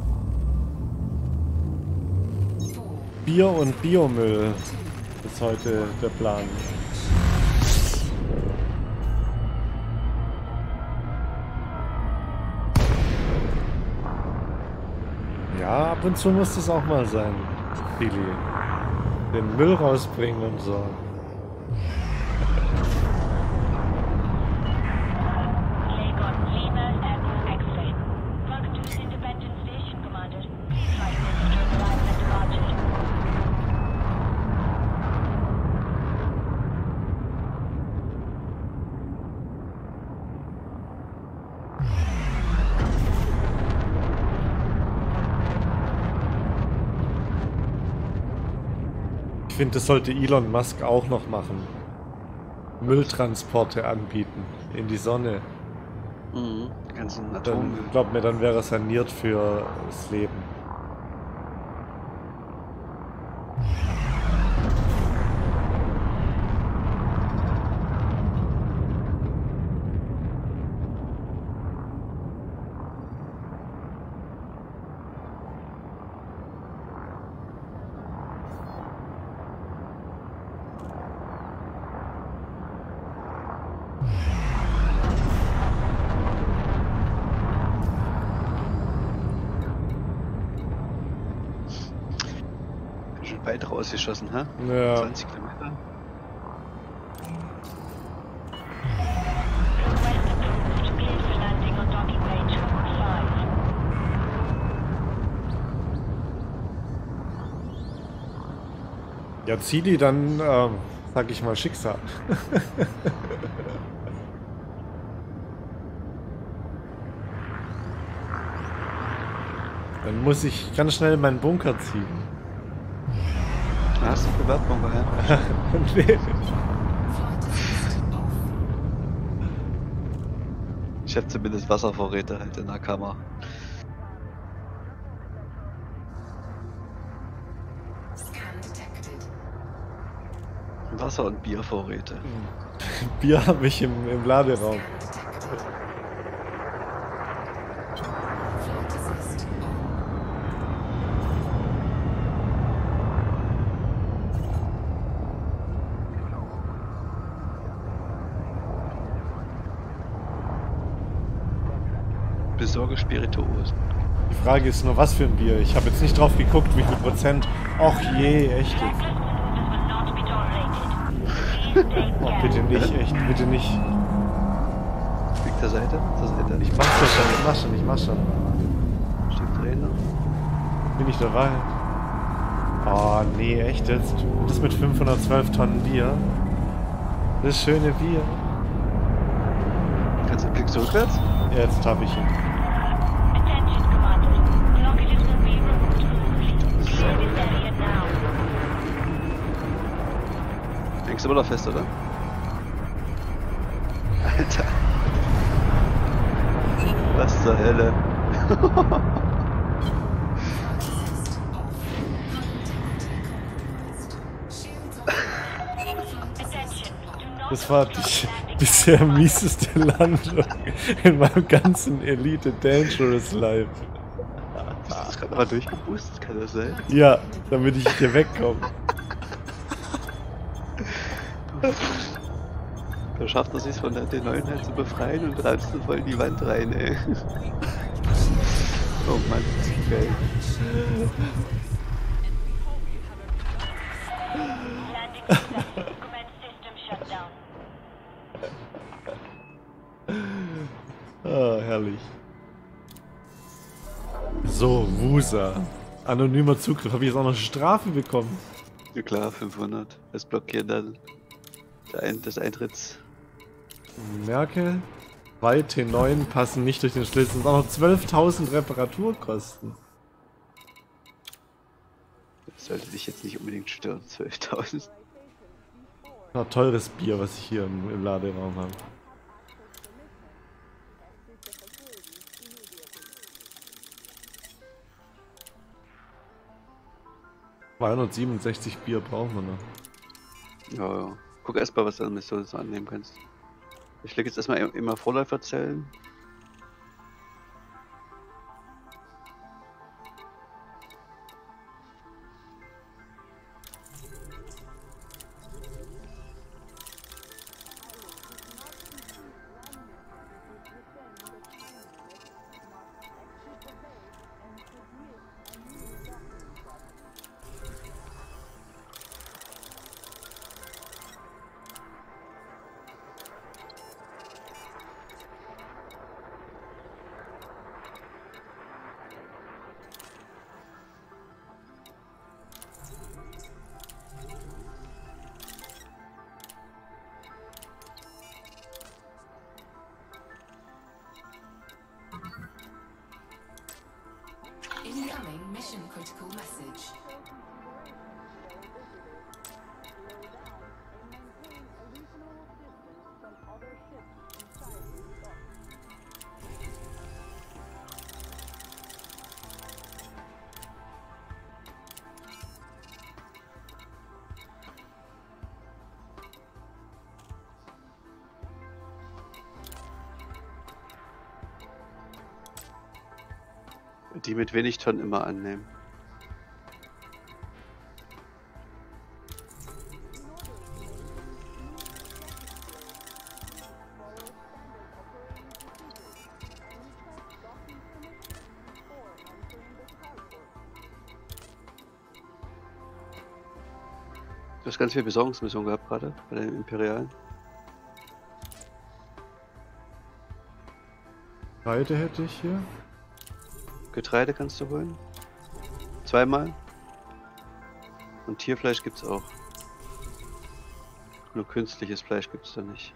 Four, Bier und Biomüll ist heute der Plan. Ja, ab und zu muss das auch mal sein, Billy. Den Müll rausbringen und so. Lagos Lima Echo X-ray. Welcome to this independent station, Commander. Please try to register the arrival at the finde, das sollte Elon Musk auch noch machen. Mülltransporte anbieten in die Sonne. Mhm. Die ganzen Dann, Atommüll. glaub mir, dann wäre er saniert für das Leben. Schon weit rausgeschossen, hä? Ja. zwanzig Kilometer. Request approved. Clear for landing on docking bay two five. Ja, zieh die dann, ähm, sag ich mal, Schicksal. Dann muss ich ganz schnell meinen Bunker ziehen. Da hast du eine Privatbombe, ja? Nee. Flight assist off. Ich habe zumindest Wasservorräte halt in der Kammer. Scan detected. Wasser- und Biervorräte. Bier habe ich im, im Laderaum. Detected. Flight assist on. Besorge Spirituosen. Die Frage ist nur, was für ein Bier. Ich habe jetzt nicht drauf geguckt, wie viel Prozent. Och je, echt jetzt. Reckless maneuvers will not be tolerated. Please stay Oh, calm. bitte nicht, echt, bitte nicht. Liegt zur Seite? Zur Seite. Ich mach das schon, ich mach schon, ich mach schon. Steht Trainer. Bin ich dabei? Oh, nee, echt jetzt? Und das mit fünfhundertzwölf Tonnen Bier? Das schöne Bier. Kannst du klickst du rückwärts? Jetzt hab ich ihn. Attention, Commander. Blockages will be removed smoothly. Clear this area now. Hängst du immer noch fest, oder? Alter. Was zur Hölle? Assist off. Contact compromised. Shields off. Flight Attention. assist on. Do not Das war obstruct die landing bisher gear. mieseste Landung in meinem ganzen Elite Dangerous Life. Das ist gerade mal durchgeboostet, kann das sein? Ja, damit ich hier wegkomme. Da schafft er sich von der D neun halt zu befreien und ratzt voll in die Wand rein, ey. Oh Mann, geil. Landing successful. Commence system shutdown. Ah, herrlich. So, Wusa. Anonymer Zugriff. Habe ich jetzt auch noch eine Strafe bekommen? Ja klar, fünfhundert. Das blockiert dann der Ein des Eintritts. Merke, zwei T neun passen nicht durch den Schlitz. Und auch noch zwölftausend Reparaturkosten. Das sollte dich jetzt nicht unbedingt stören, zwölftausend. Na, teures Bier, was ich hier im, im Laderaum habe. zweihundertsiebenundsechzig Bier brauchen wir noch. Ja, ja. Guck erst mal, was du an Missionen so annehmen kannst. Ich lege jetzt erstmal immer Vorläuferzellen. Incoming mission critical message. Die mit wenig Tonnen immer annehmen. Du hast ganz viel Besorgungsmission gehabt gerade bei den Imperialen. Getreide hätte ich hier. Getreide kannst du holen. Zweimal. Und Tierfleisch gibt's auch. Nur künstliches Fleisch gibt's da nicht.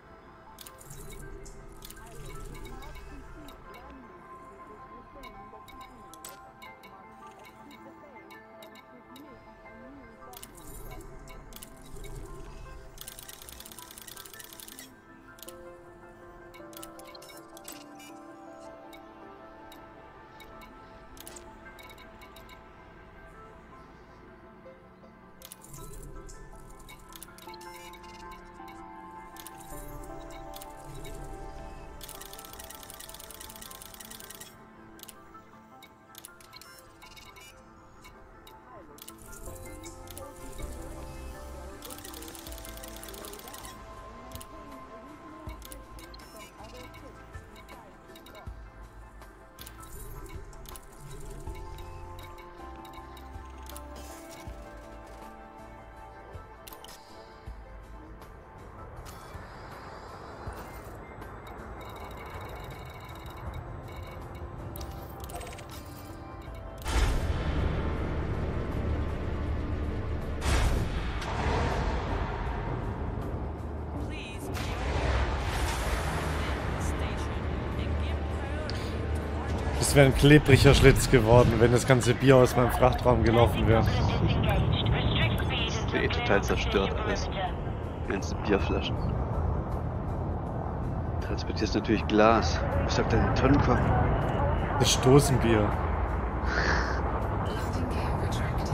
Das wäre ein klebriger Schlitz geworden, wenn das ganze Bier aus meinem Frachtraum gelaufen wäre. Das wäre eh total zerstört alles. Die ganzen Bierflaschen. Transportierst natürlich Glas. Wo soll denn die Tonnen kommen? Das Stoßenbier. Landing gear retracted.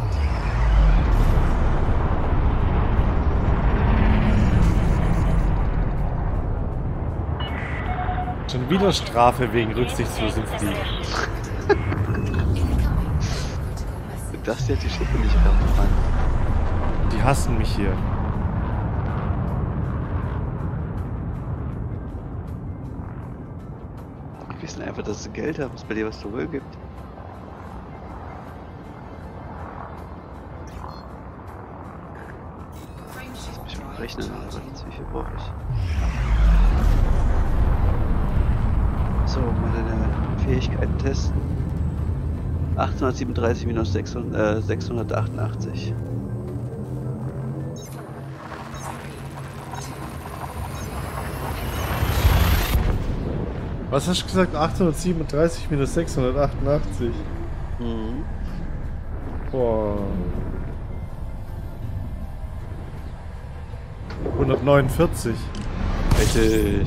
Schon wieder Strafe wegen rücksichtslosem Fliegen. Und das jetzt die Schiffe nicht ranfahren. Die hassen mich hier. Die wissen einfach, dass sie Geld haben, dass es bei dir was zu holen gibt. Lass mich mal rechnen, aber wie viel brauche ich? So, mal deine Fähigkeiten testen. achthundertsiebenunddreißig minus sechshundertachtundachtzig. Was hast du gesagt? achthundertsiebenunddreißig minus sechshundertachtundachtzig. Mhm. Boah. hundertneunundvierzig. Richtig.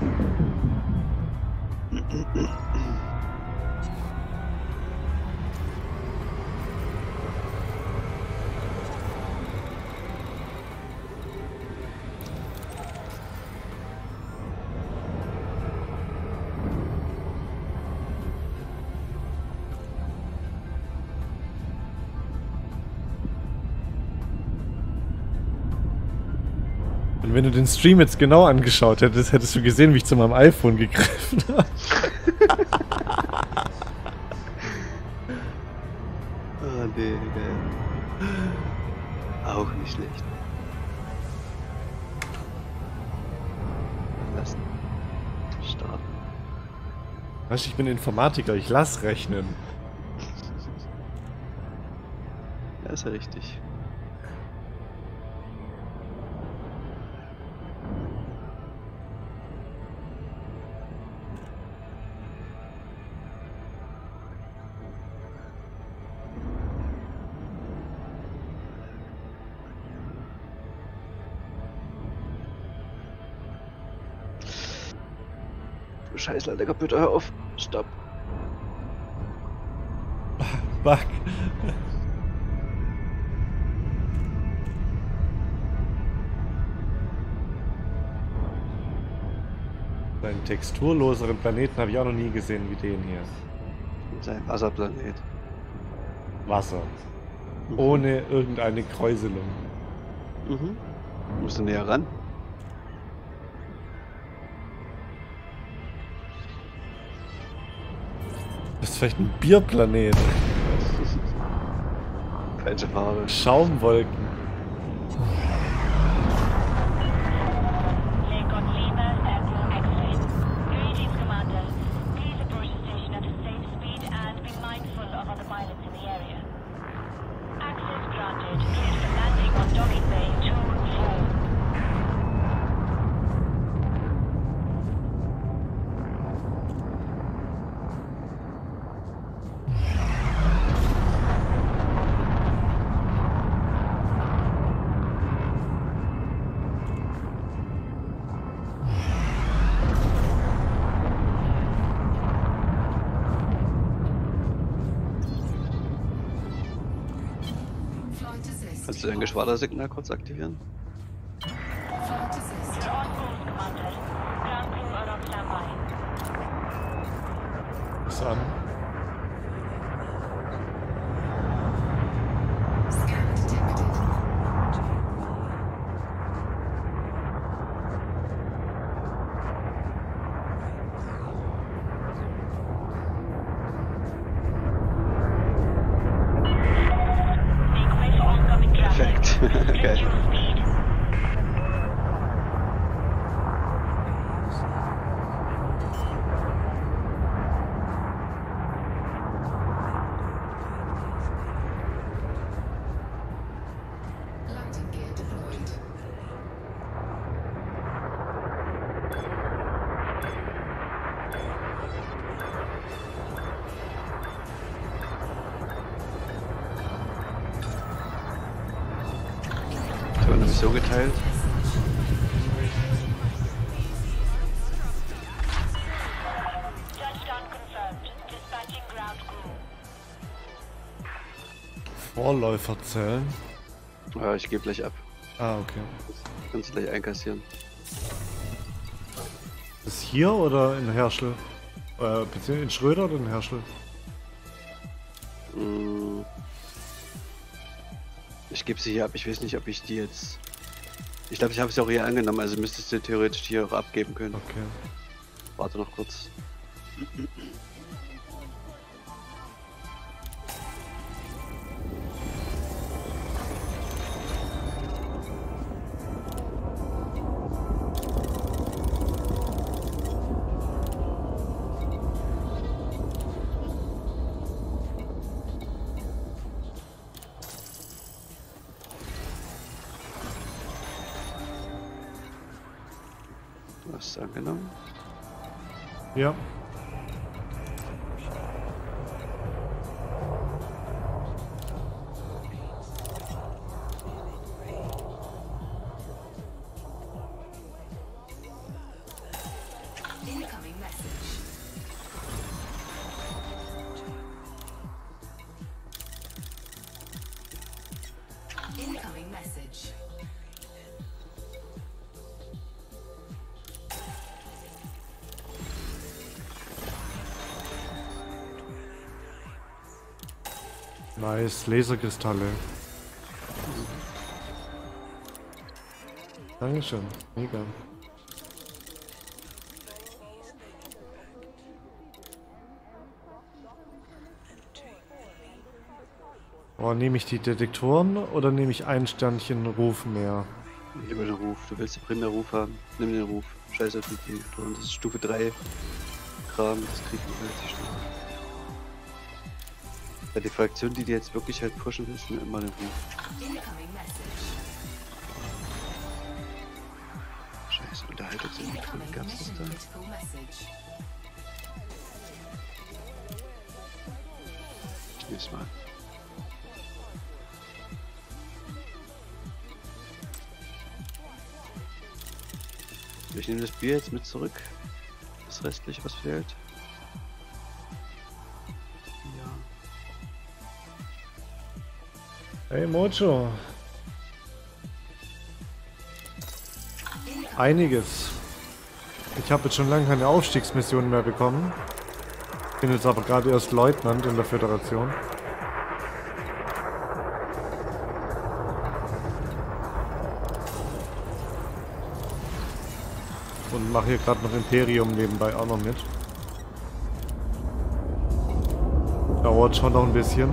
Und wenn du den Stream jetzt genau angeschaut hättest, hättest du gesehen, wie ich zu meinem iPhone gegriffen habe. Oh nee, geil. Auch nicht schlecht. Lassen. Starten. Weißt du, ich bin Informatiker, ich lass rechnen. Ja, ist ja richtig. Scheiße, alter Computer, hör auf. Stopp. Bug. Einen texturloseren Planeten habe ich auch noch nie gesehen wie den hier. In seinem Wasserplanet. Wasser. Mhm. Ohne irgendeine Kräuselung. Mhm. Musst du näher ran? Das ist vielleicht ein Bierplanet. Falsche Farbe. Schaumwolken. Lake on Lima, Echo X-ray. Greetings, Commander. Please approach the station at a safe speed and be mindful of other pilots in the area. Access granted. Cleared for landing on docking bay two four. Flight assist. Kannst du dein Geschwadersignal kurz aktivieren? Flight assist. You're on course, Commander. Ground crew are on standby. Ist an. Scan detected. Make way for oncoming traffic. Perfekt. Geil. Reduce speed. Landing gear deployed. So, eine Mission geteilt. Touchdown confirmed. Dispatching ground crew. Vorläuferzellen. Ja, ich gebe gleich ab. Ah, okay. Kannst du gleich einkassieren. Ist hier oder in Herschel? Äh, beziehungsweise in Schröder oder in Herschel? Mm. Ich gebe sie hier ab. Ich weiß nicht, ob ich die jetzt... Ich glaube, ich habe sie auch hier angenommen, also müsstest du theoretisch die hier auch abgeben können. Okay. Warte noch kurz. Du hast es angenommen. Ja. Incoming message. Incoming message. Nice. Laserkristalle. Dankeschön. Mega. Oh, nehme ich die Detektoren oder nehme ich ein Sternchen Ruf mehr? Lieber den Ruf. Du willst den Primärruf haben. Nimm den Ruf. Scheiße auf die Detektoren. Das ist Stufe drei Kram. Das kriegt man relativ schnell. Bei die Fraktion, die die jetzt wirklich halt pushen, ist nur immer den Ruf. Incoming message. Scheiße, Unterhaltungsinfo. Incoming Gab's das mission da? critical message. Ich nehm's mal. Ich nehme das Bier jetzt mit zurück. Das restliche, was fehlt. Ja. Hey Mojo. Einiges. Ich habe jetzt schon lange keine Aufstiegsmissionen mehr bekommen. bin jetzt aber gerade erst Leutnant in der Föderation. Und mache hier gerade noch Imperium nebenbei auch noch mit. Dauert schon noch ein bisschen.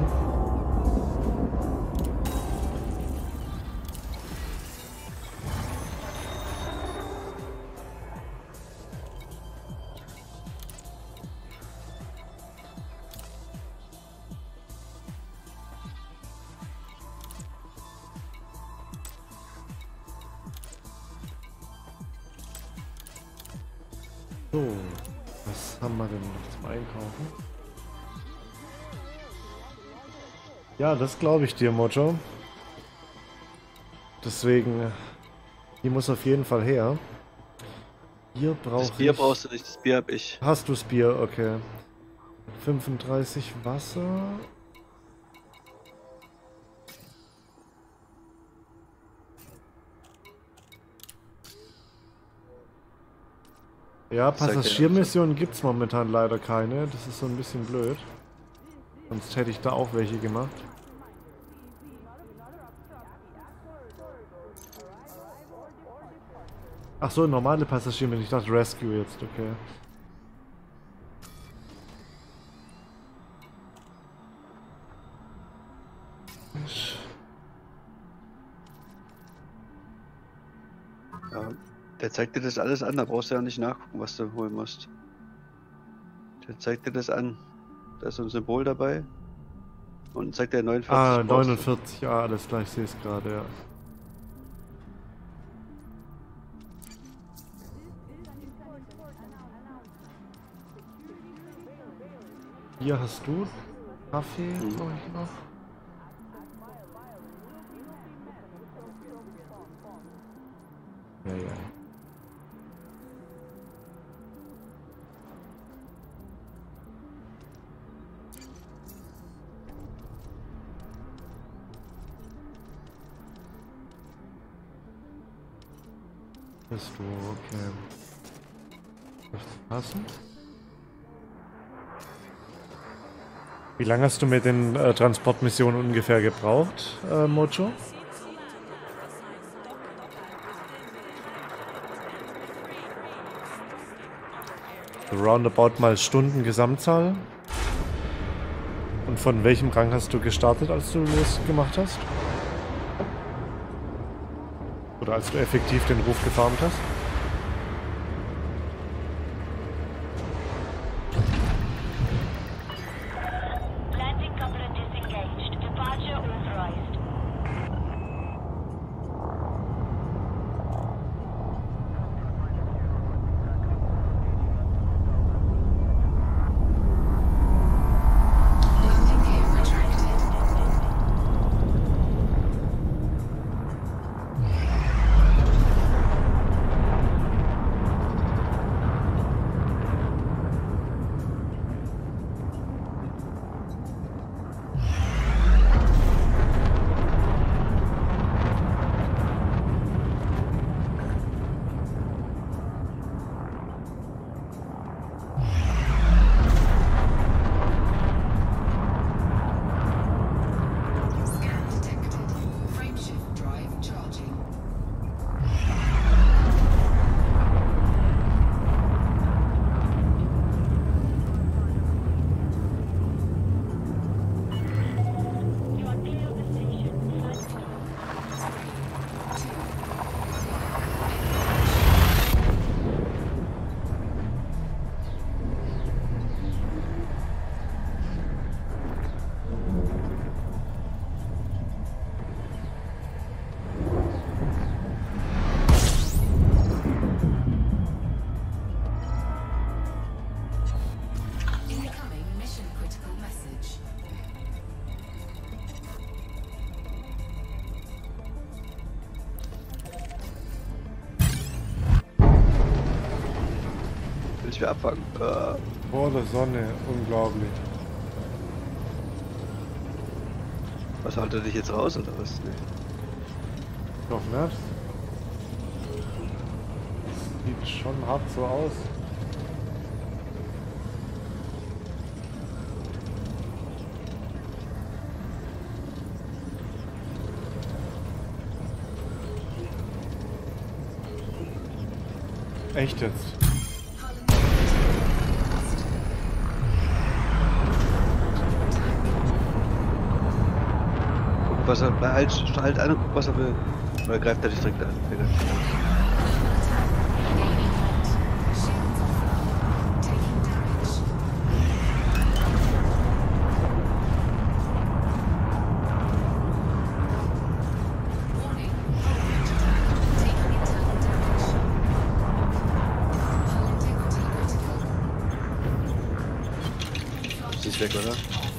So, was haben wir denn noch zum Einkaufen? Ja, das glaube ich dir, Mojo. Deswegen, die muss auf jeden Fall her. Bier brauche ich. Das Bier brauchst du nicht, das Bier hab ich. Hast du das Bier? Okay. fünfunddreißig Wasser. Ja, Passagiermissionen gibt es momentan leider keine. Das ist so ein bisschen blöd. Sonst hätte ich da auch welche gemacht. Ach so, normale Passagiermissionen. Ich dachte Rescue jetzt, okay. Ja, der zeigt dir das alles an, da brauchst du ja nicht nachgucken, was du holen musst. Der zeigt dir das an. Da ist so ein Symbol dabei. Und zeigt dir neunundvierzig. Ah, brauchst du. neunundvierzig, ja, alles klar, ich sehe es gerade, ja. Hier hast du Kaffee, Mhm. brauche ich noch. Ja, ja. Bist du, okay. Dürfte passen. Wie lange hast du mit den äh, Transportmissionen ungefähr gebraucht, äh, Mojo? Roundabout mal Stunden Gesamtzahl. Und von welchem Rang hast du gestartet, als du losgemacht hast? Oder als du effektiv den Ruf gefarmt hast? Landing coupler disengaged. Departure authorized. Landing gear retracted. Scan detected. Frameshift drive charging. You are clear of the station. Flight Incoming mission critical message. Will ich wieder abfangen. Äh, Vor der Sonne, unglaublich. was haut er dich jetzt raus oder was? Nee. Doch nicht? Sieht schon hart so aus. Echt jetzt? Guck, was er bei halt, halt an und guck, was er will. Oder greift er dich direkt an? Der greift dich an. Sie ist weg, oder?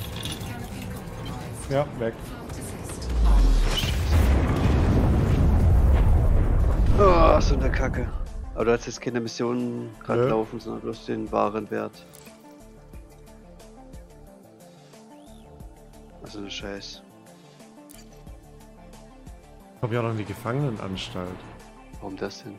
Ja, weg. Oh, so eine Kacke. Aber du hast jetzt keine Missionen gerade Nö. laufen, sondern bloß den wahren Wert. Also eine Scheiß. Ich habe ja noch die Gefangenenanstalt. Warum das denn?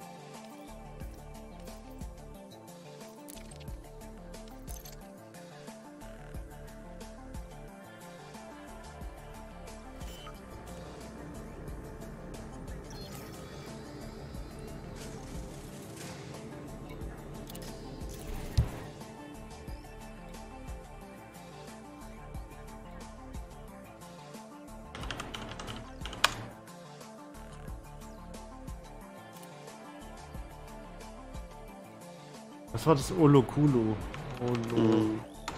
Was war das? Olokulu. Olo. Mhm.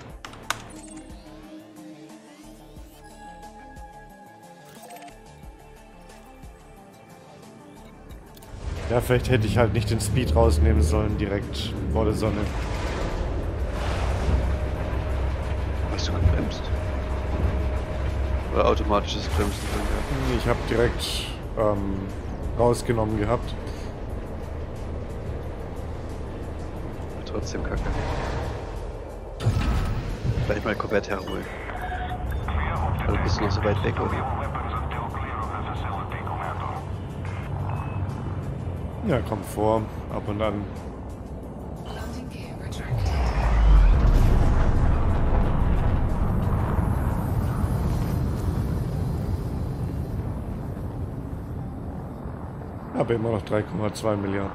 Ja, vielleicht hätte ich halt nicht den Speed rausnehmen sollen, direkt vor der Sonne. Hast du gebremst? Oder automatisches Bremsen drin gehabt? Ich habe direkt ähm, rausgenommen gehabt. Trotzdem kacke. Vielleicht mal komplett herholen. Oder bist du noch so weit weg, oder? Ja, kommt vor, ab und an. Landing gear retracted. Aber immer noch drei Komma zwei Milliarden.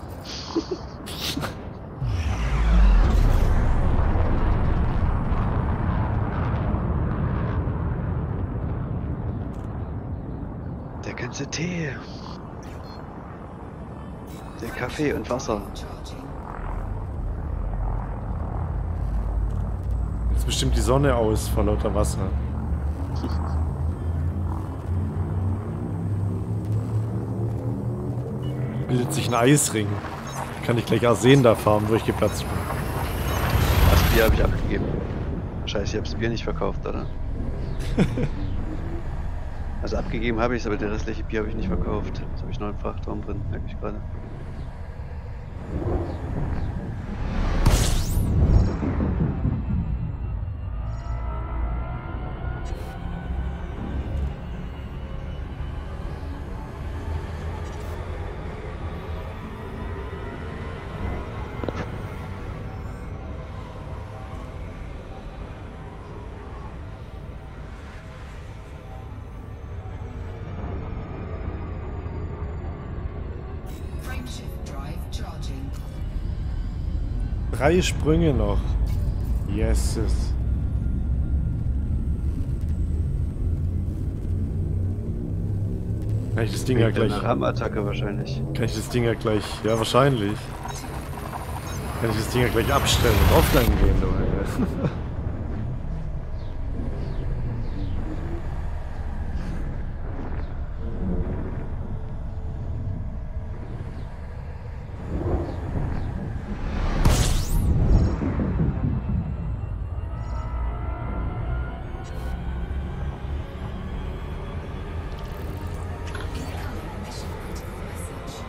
Der ganze Tee. Der Kaffee und Wasser. Charging. Jetzt bestimmt die Sonne aus vor lauter Wasser. Bildet sich ein Eisring. Kann ich gleich Arsen da fahren, wo ich geplatzt bin. Das Bier habe ich abgegeben. Scheiße, ich habe das Bier nicht verkauft, oder? Also abgegeben habe ich es, aber der restliche Bier habe ich nicht verkauft. Jetzt habe ich noch einen Frachtraum drin, merke ich gerade. Frameshift drive charging. Drei Sprünge noch. Yeses. Kann ich das Ding ja gleich. Eine Rahmenattacke wahrscheinlich. Kann ich das Ding ja gleich. Ja, wahrscheinlich. Kann ich das Ding ja gleich abstellen und offline gehen, du Alter. Mission critical message.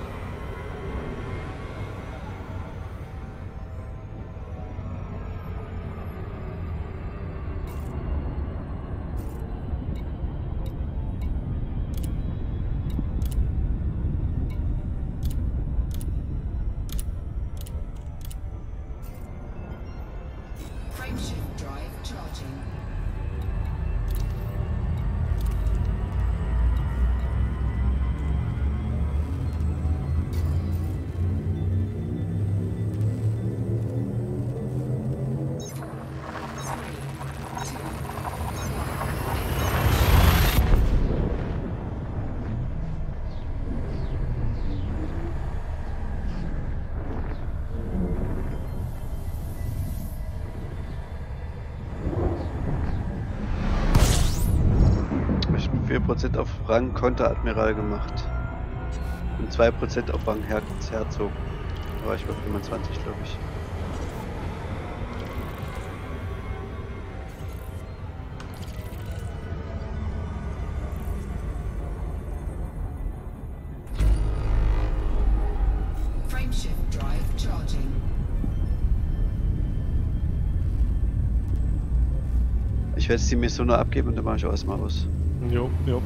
vier Prozent auf Rang Konteradmiral gemacht. Und zwei Prozent auf Rang Her Herzog. Da war ich bei fünfundzwanzig, glaube ich. Frameshift drive charging. Ich werde jetzt die Mission noch abgeben und dann mache ich auch erstmal aus. Jo, jo.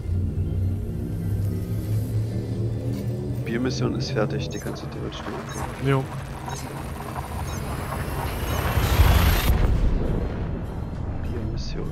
Biomission ist fertig, die kannst du theoretisch noch abgeben. Jo. Biomission.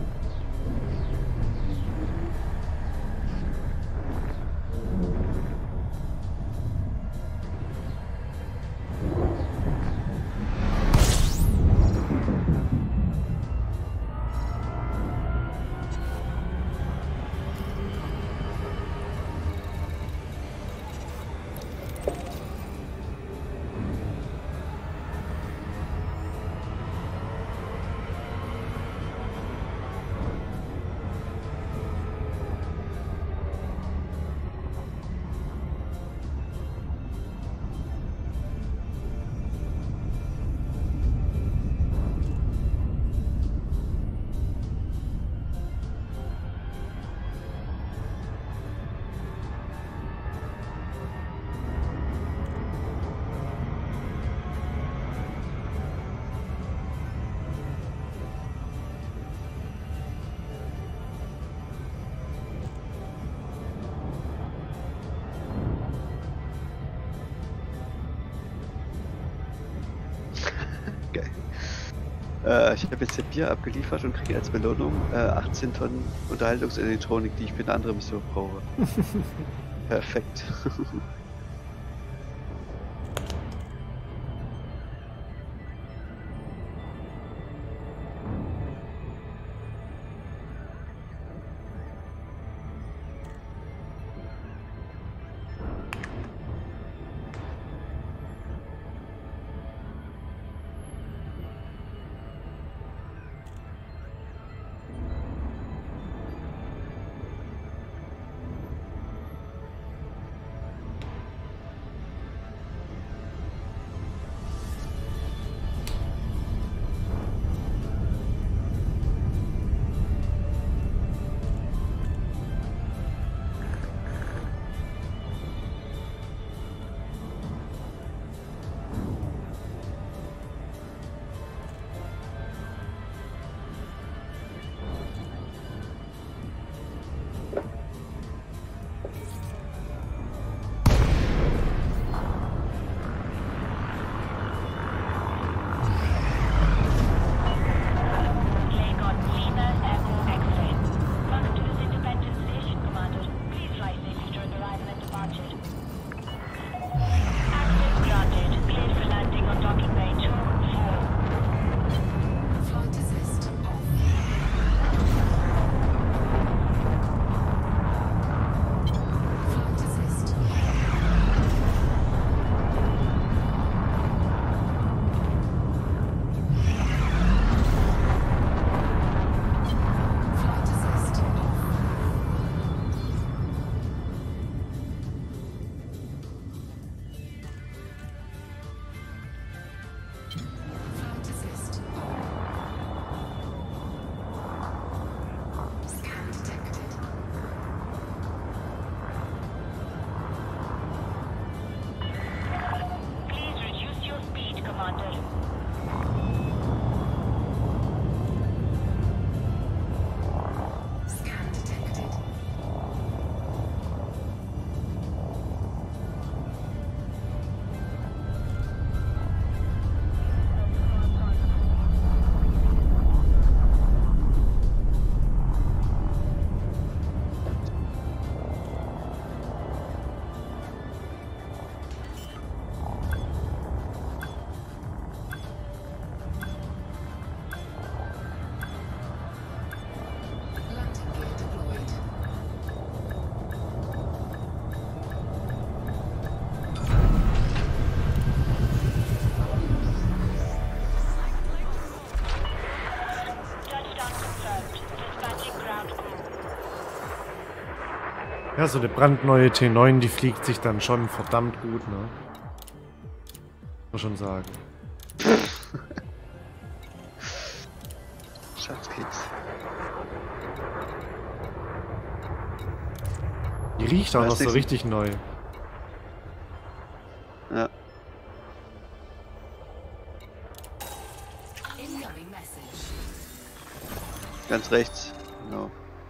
Geil. Äh, ich habe jetzt hier Bier abgeliefert und kriege als Belohnung äh, achtzehn Tonnen Unterhaltungselektronik, die ich für eine andere Mission brauche. Perfekt. Ja, so eine brandneue T neun, die fliegt sich dann schon verdammt gut, ne? Muss schon sagen. Schatzkeks. Die riecht auch noch so richtig neu. Ja. Incoming message. Ganz rechts. Genau.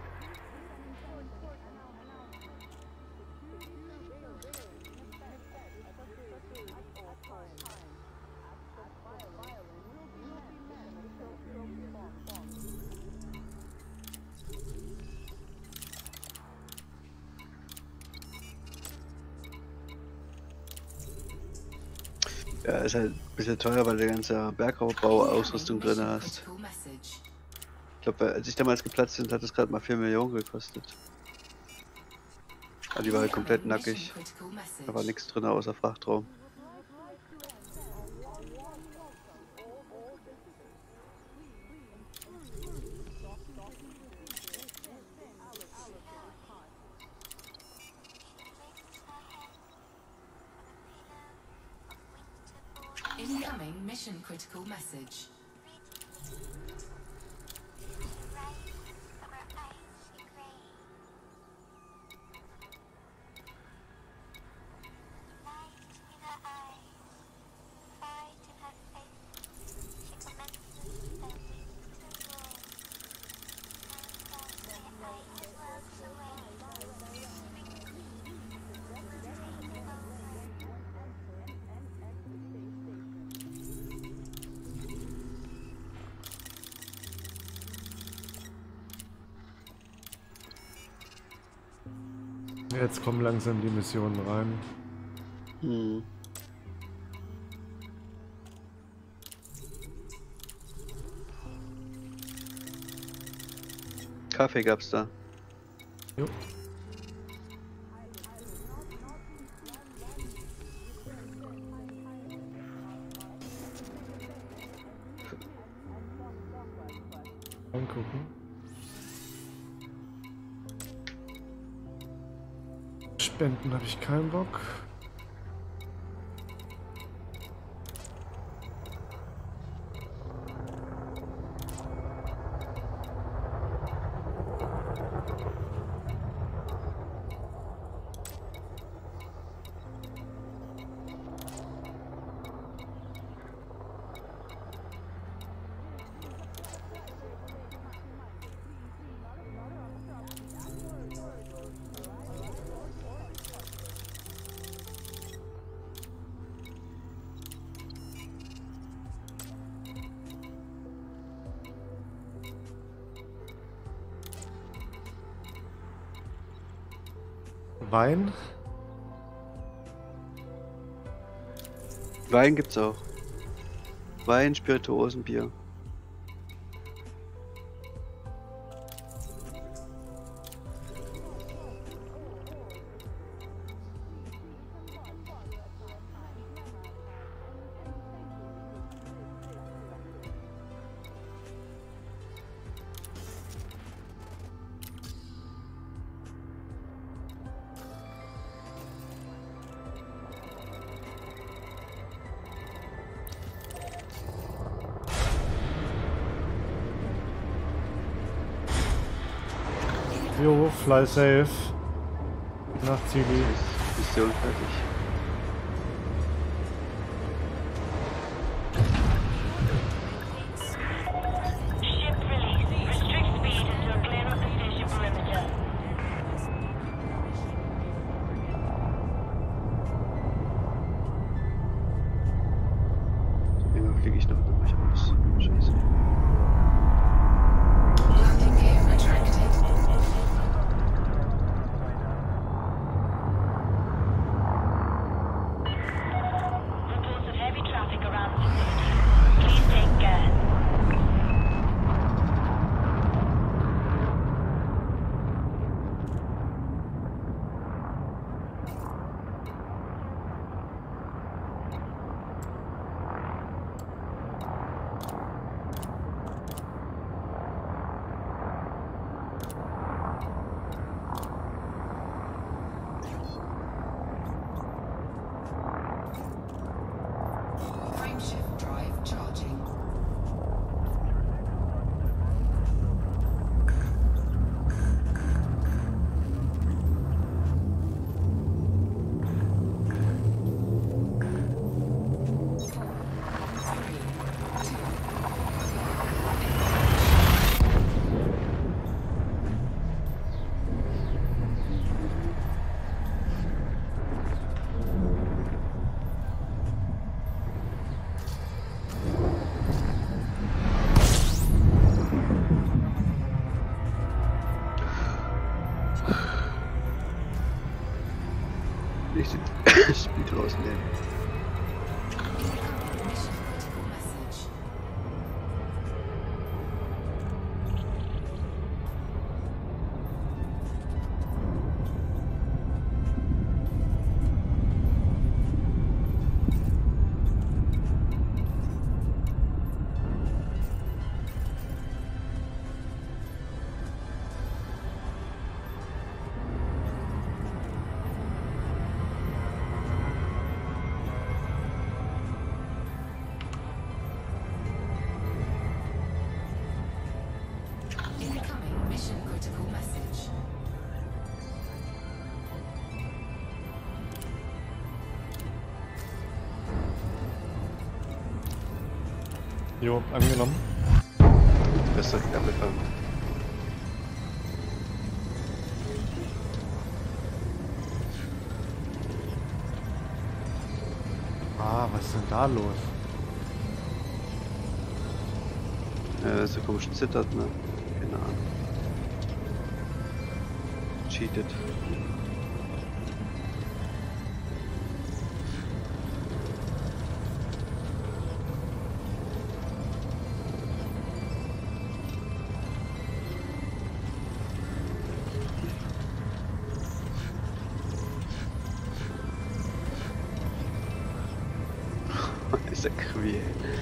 Ja, ist halt ein bisschen teuer, weil du ganze Bergaufbau-Ausrüstung drin hast. Critical message. Ich glaube, als ich damals geplatzt bin, hat es gerade mal vier Millionen gekostet. Aber die war halt komplett nackig. Critical message. Da war nichts drin außer Frachtraum. Incoming mission critical message. Jetzt kommen langsam die Missionen rein. Hm. Kaffee gab's da. Jo. Angucken. Spenden habe ich keinen Bock. Wein? Wein gibt's auch. Wein, Spirituosen, Bier. Jo, fly safe. Nach Ziel. Mission fertig. Ship release. Restrict speed until clear of the station perimeter. Irgendwann fliege ich noch durch aus. Scheiße. Landing gear retracted. Speed rausnehmen. Incoming mission critical message. Incoming mission critical message. Jo, angenommen. Besser angefangen. Ah, was ist denn da los? Ja, so komisch zittert, ne? Keine Ahnung. Cheated. Ist ja queer.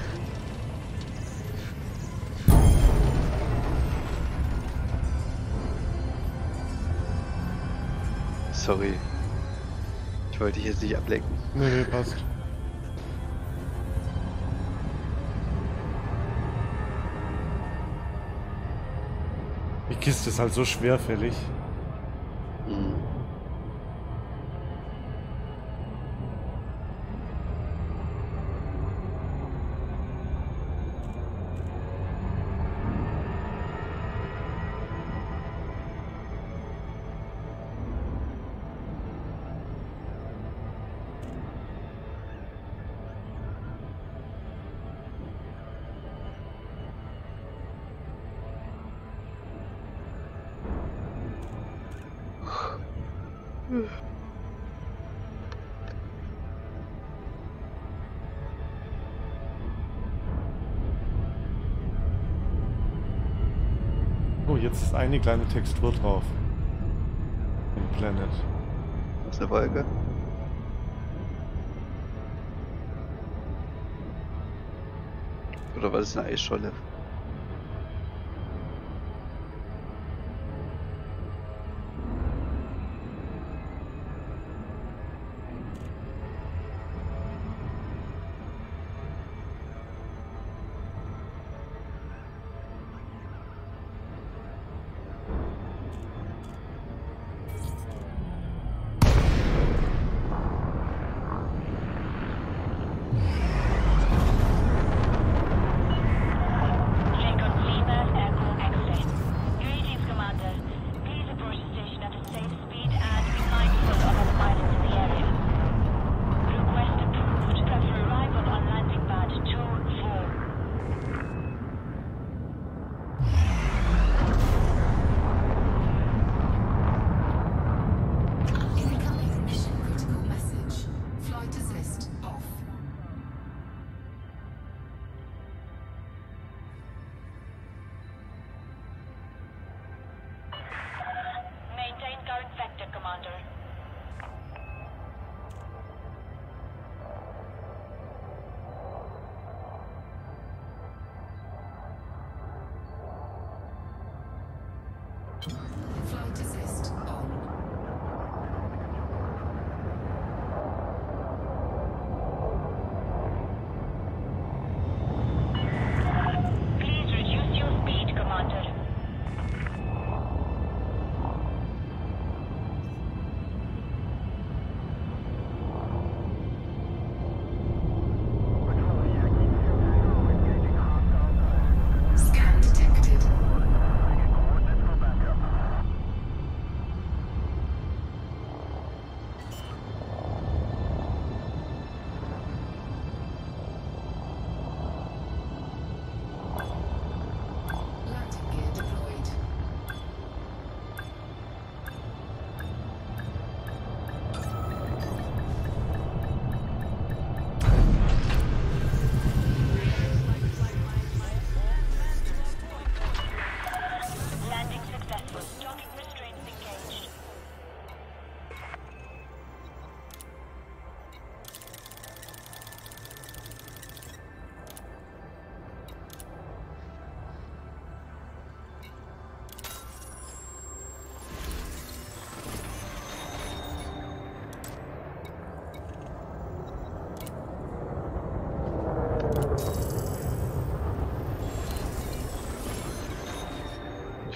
Sorry. Ich wollte dich jetzt nicht ablenken. Nee, nee, passt. Die Kiste ist halt so schwerfällig. Mhm. Oh, jetzt ist eine kleine Textur drauf. Im Planet. Was ist eine Wolke? Oder was ist eine Eisscholle? Flight assist on. Please reduce your speed, Commander. Scan detected.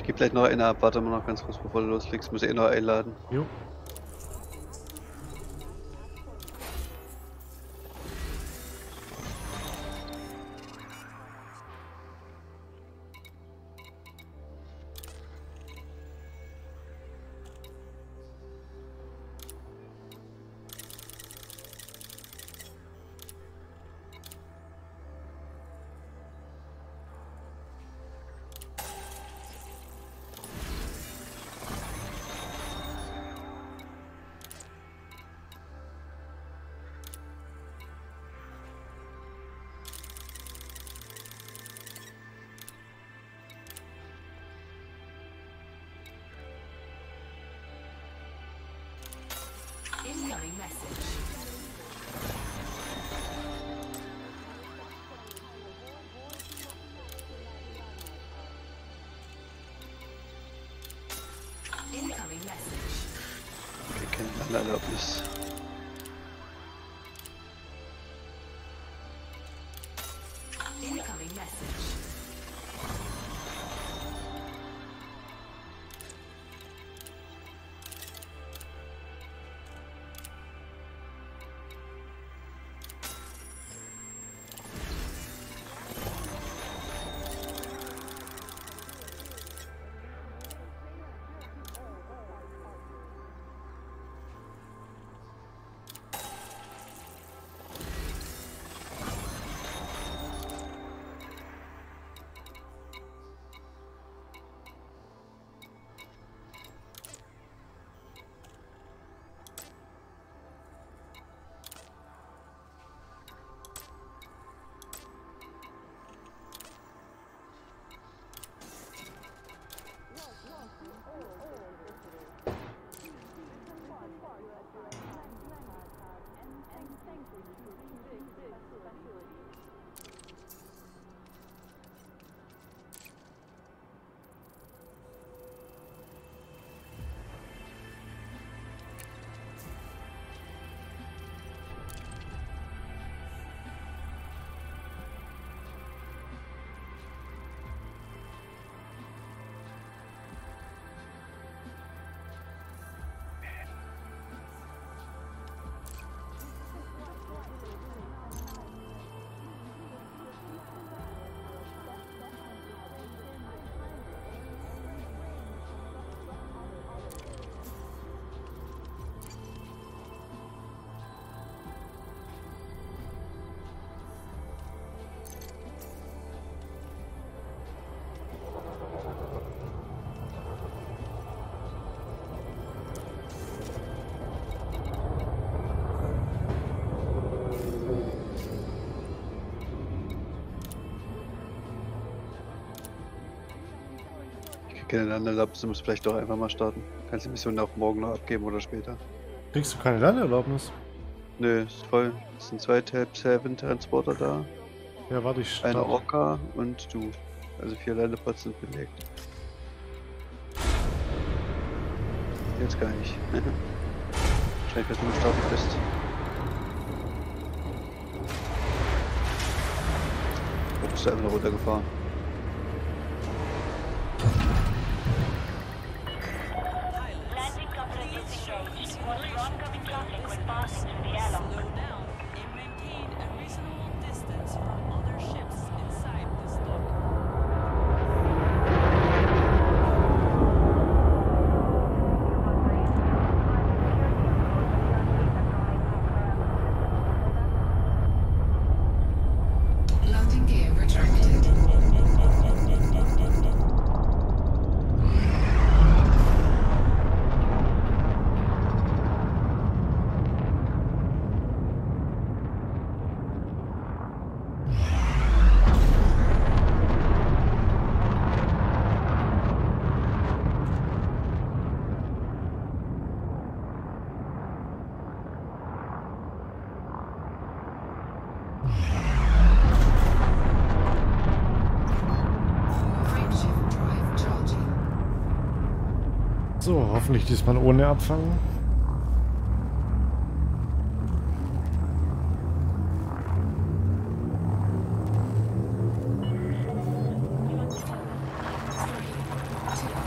Gib gleich noch eine ab, warte mal noch ganz kurz, bevor du loslegst, muss ich eh noch einladen. Jo. Incoming message. Incoming message. Wir kennen alle Erlaubnis. Incoming message. Keine Landeerlaubnis, du musst vielleicht doch einfach mal starten. Kannst die Mission auch morgen noch abgeben oder später. Kriegst du keine Landeerlaubnis? Nö, ist voll. Es sind zwei Tab sieben Transporter da, Ja, warte, ich eine starte. Orca und du. Also vier Landepots sind belegt. Jetzt gar nicht. Wahrscheinlich, dass du mit starten bist. Oder bist du einfach runtergefahren? Landing coupler disengaged. Was for oncoming traffic when passing through the airlock. Slow down and maintain a reasonable distance from other ships inside this lock. Landing gear retracted. Frameshift drive charging. So, hoffentlich diesmal ohne Abfang. Three, two,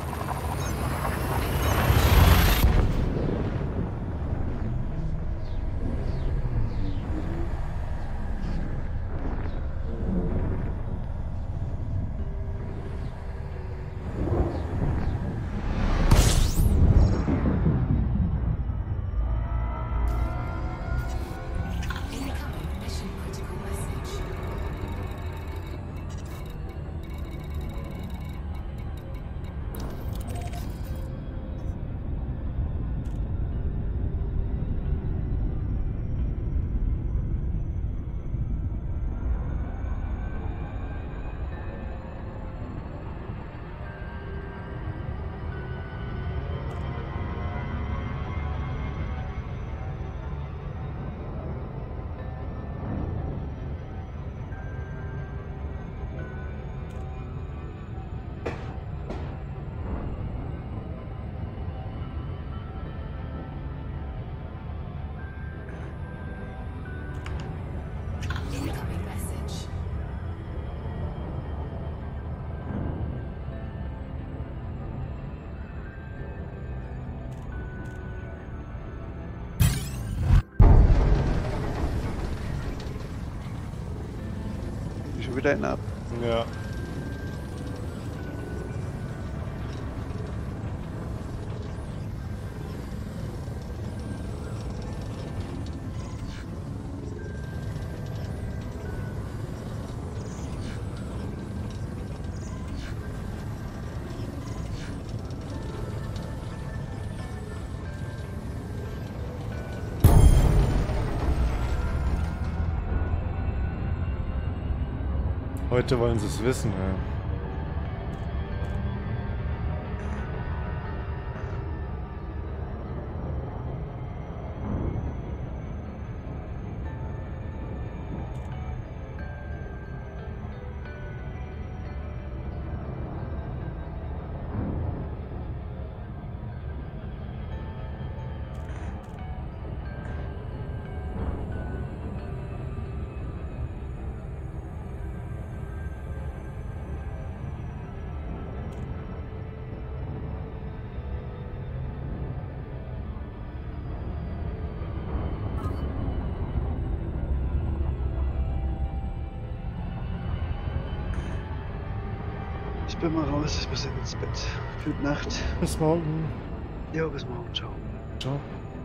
wieder einen ab. Ja. Heute wollen sie es wissen, ja. Ich bin mal raus, ich muss ins Bett. Gute Nacht. Bis morgen. Jo, bis morgen. Ciao. Ciao.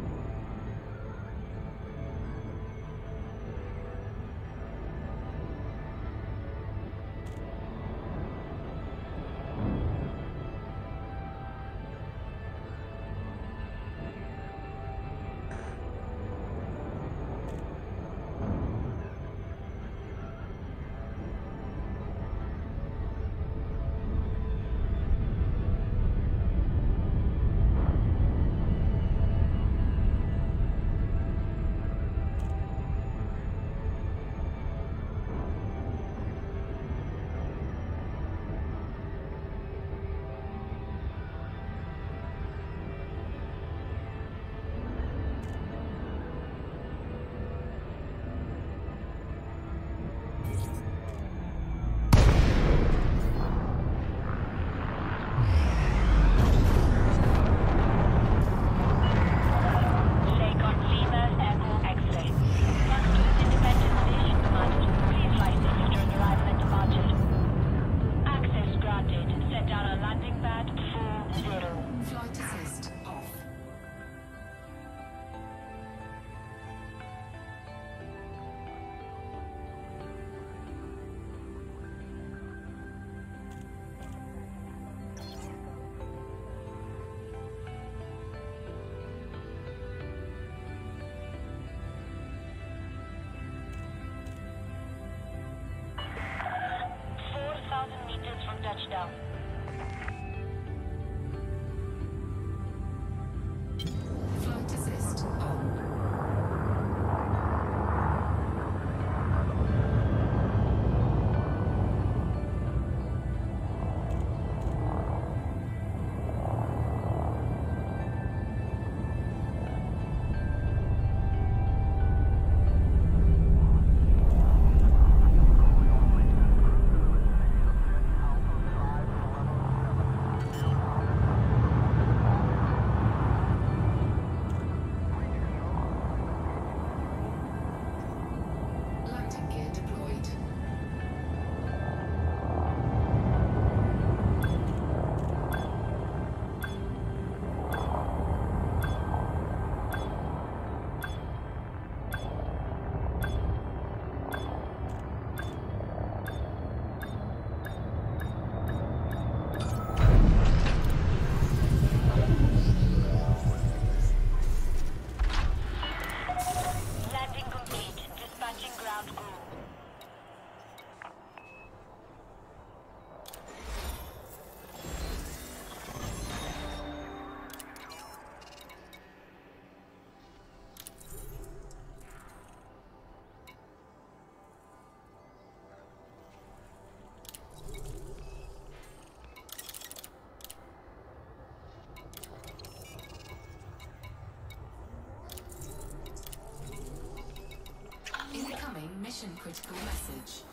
Touchdown. Flight assist on. Landing gear deployed. Landing complete. Dispatching ground crew. Incoming mission critical message.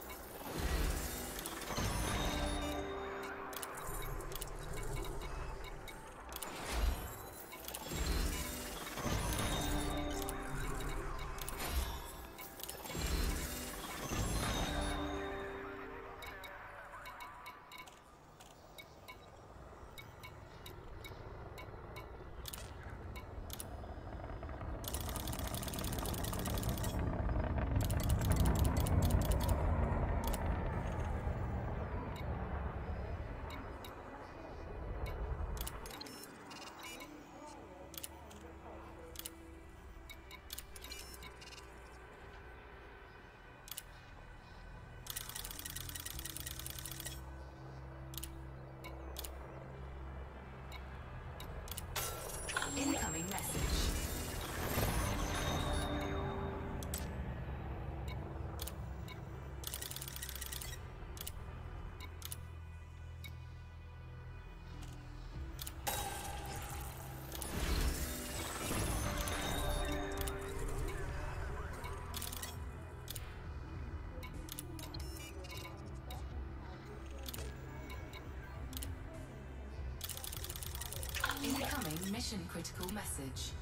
Incoming mission critical message.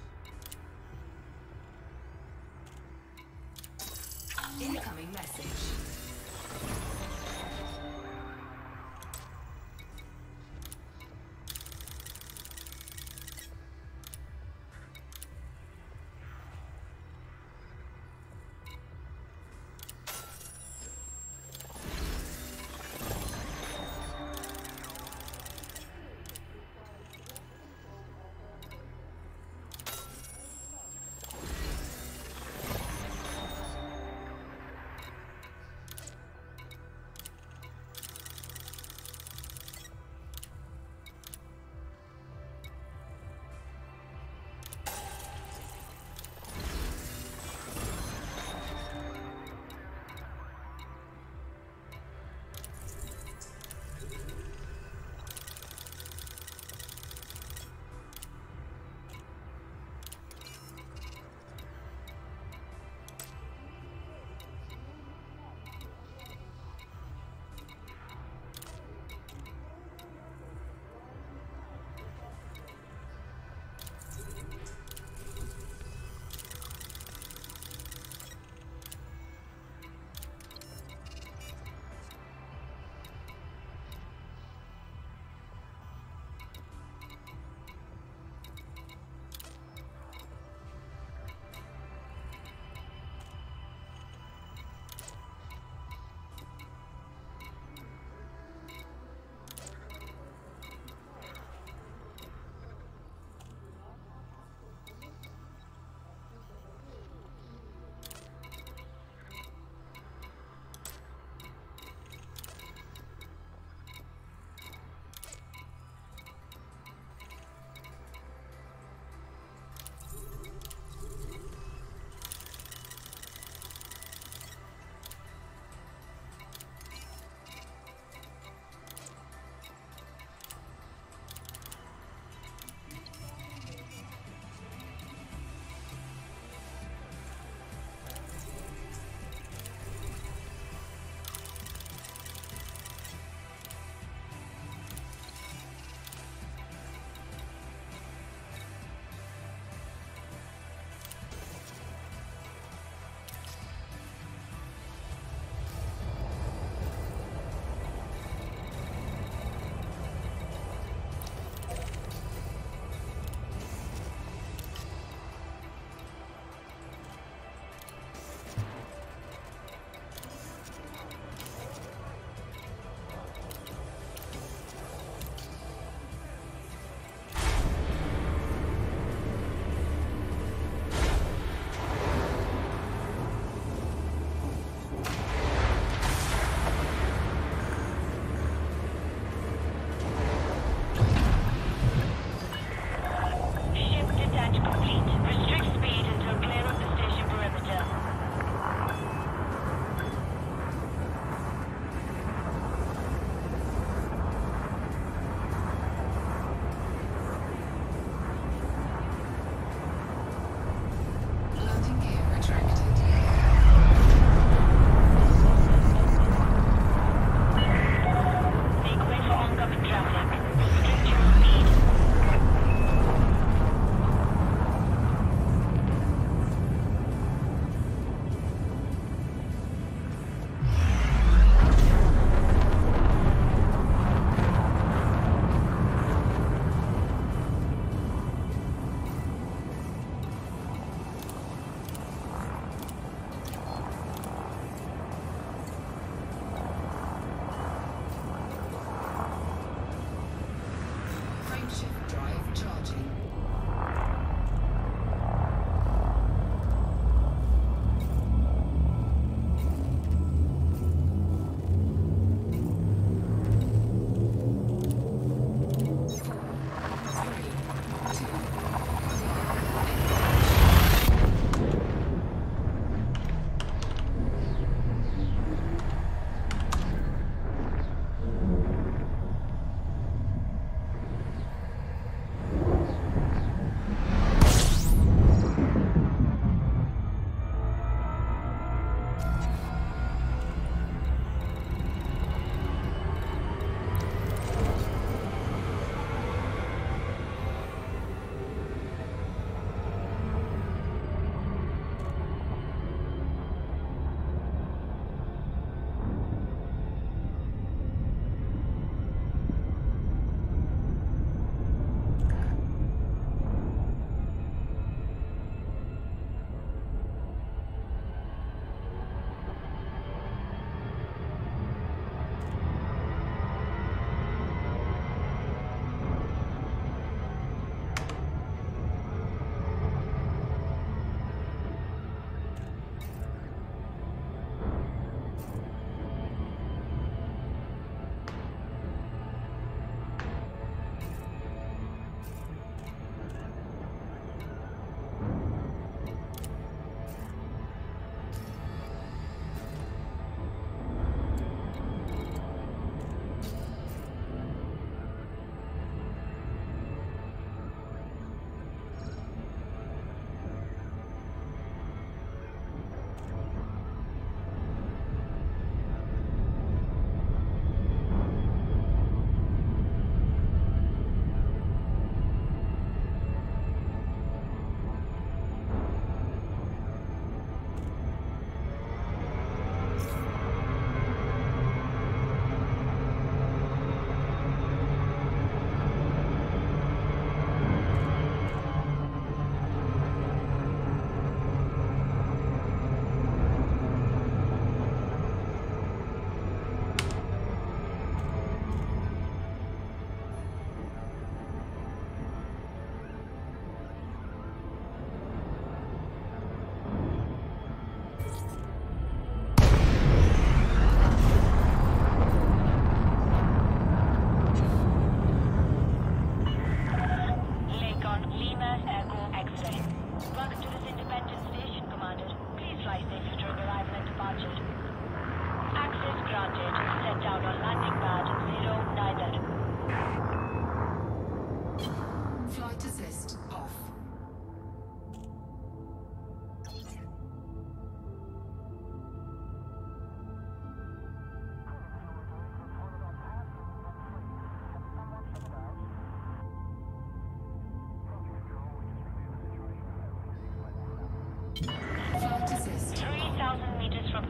Incoming message.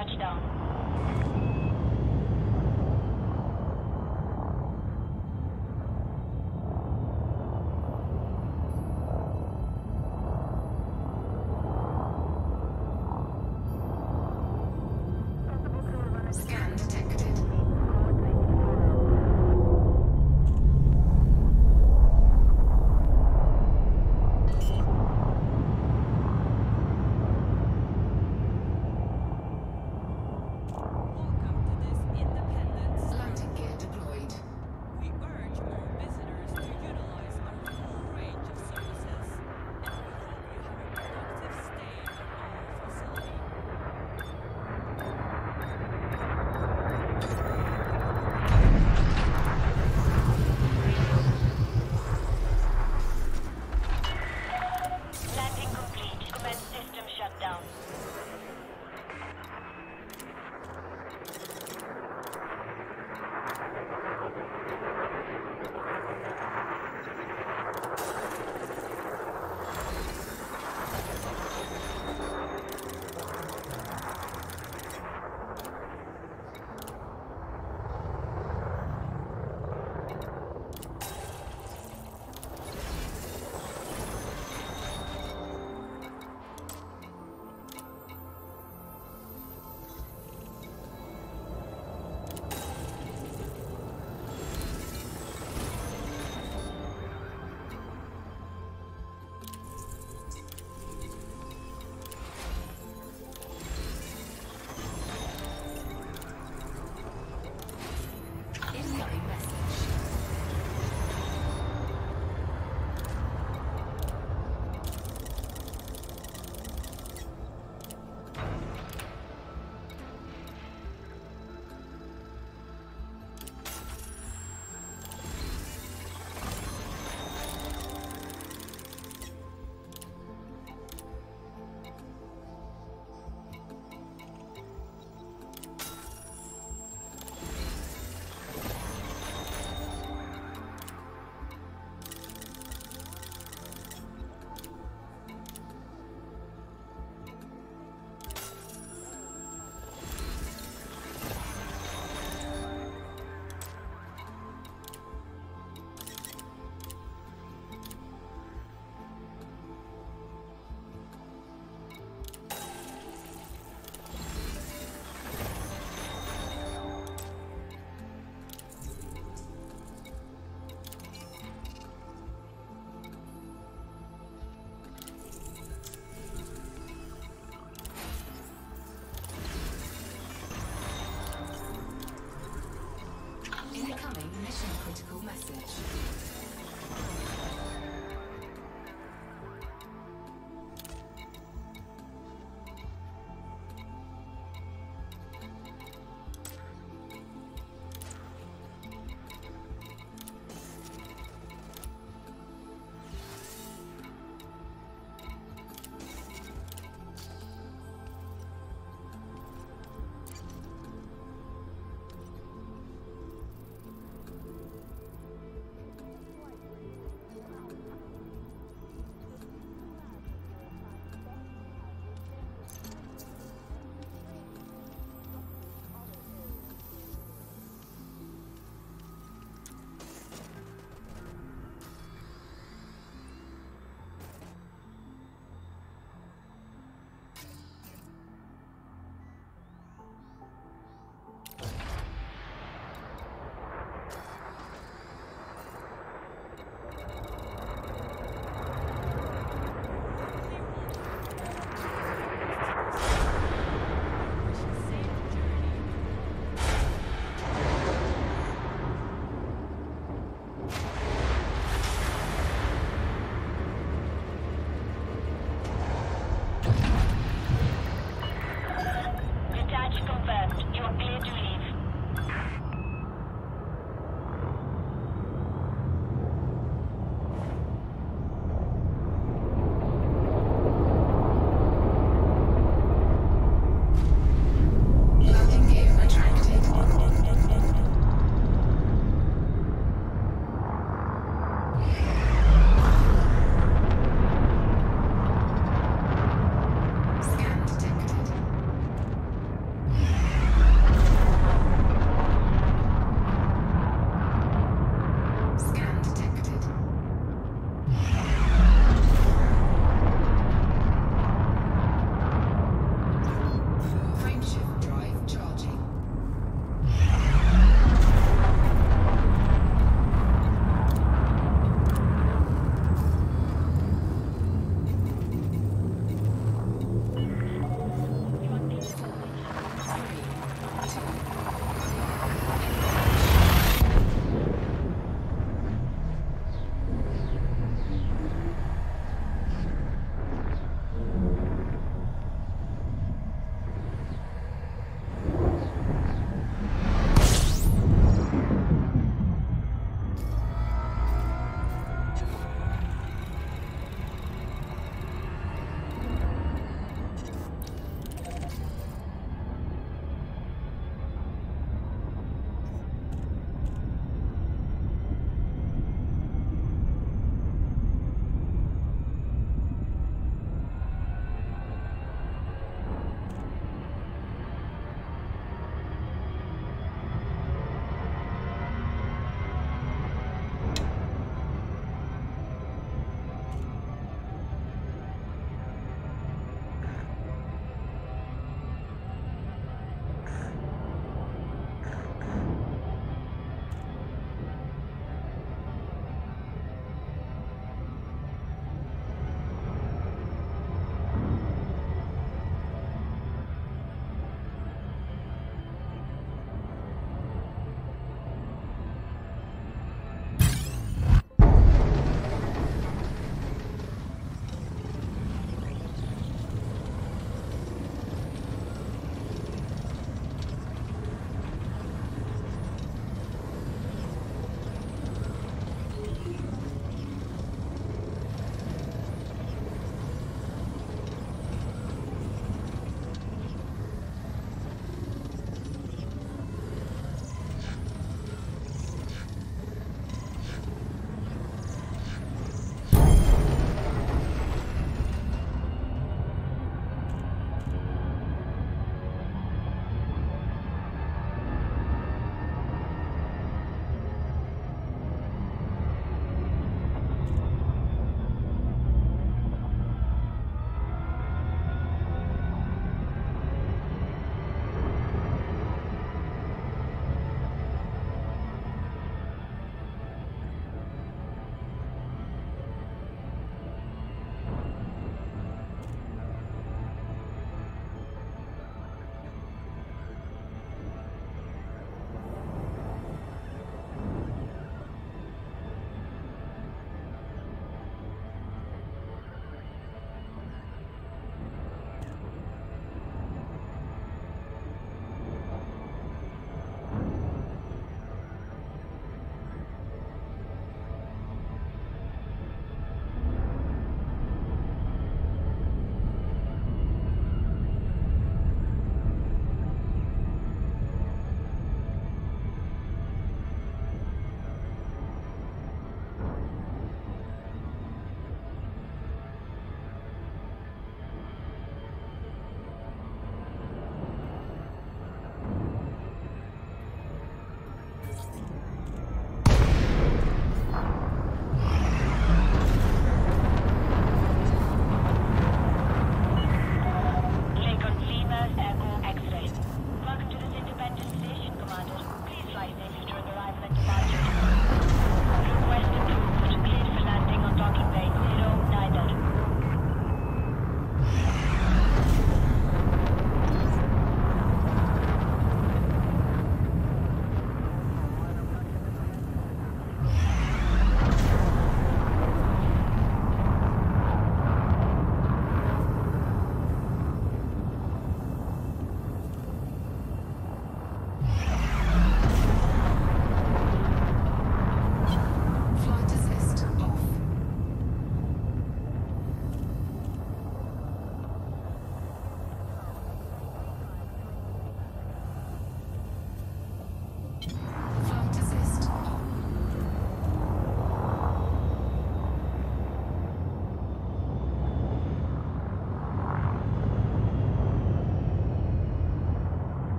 touchdown. Scan detected.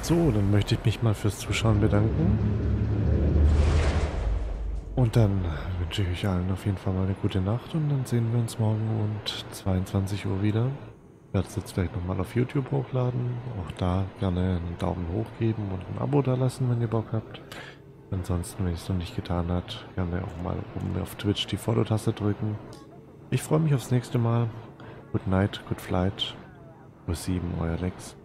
So, dann möchte ich mich mal fürs Zuschauen bedanken. Und dann wünsche ich euch allen auf jeden Fall mal eine gute Nacht und dann sehen wir uns morgen um zweiundzwanzig Uhr wieder. Ich werde es jetzt vielleicht nochmal auf YouTube hochladen. Auch da gerne einen Daumen hoch geben und ein Abo da lassen, wenn ihr Bock habt. Ansonsten, wenn ihr es noch nicht getan habt, gerne auch mal oben auf Twitch die Follow-Taste drücken. Ich freue mich aufs nächste Mal. Good night, good flight. Plus sieben, euer Lex.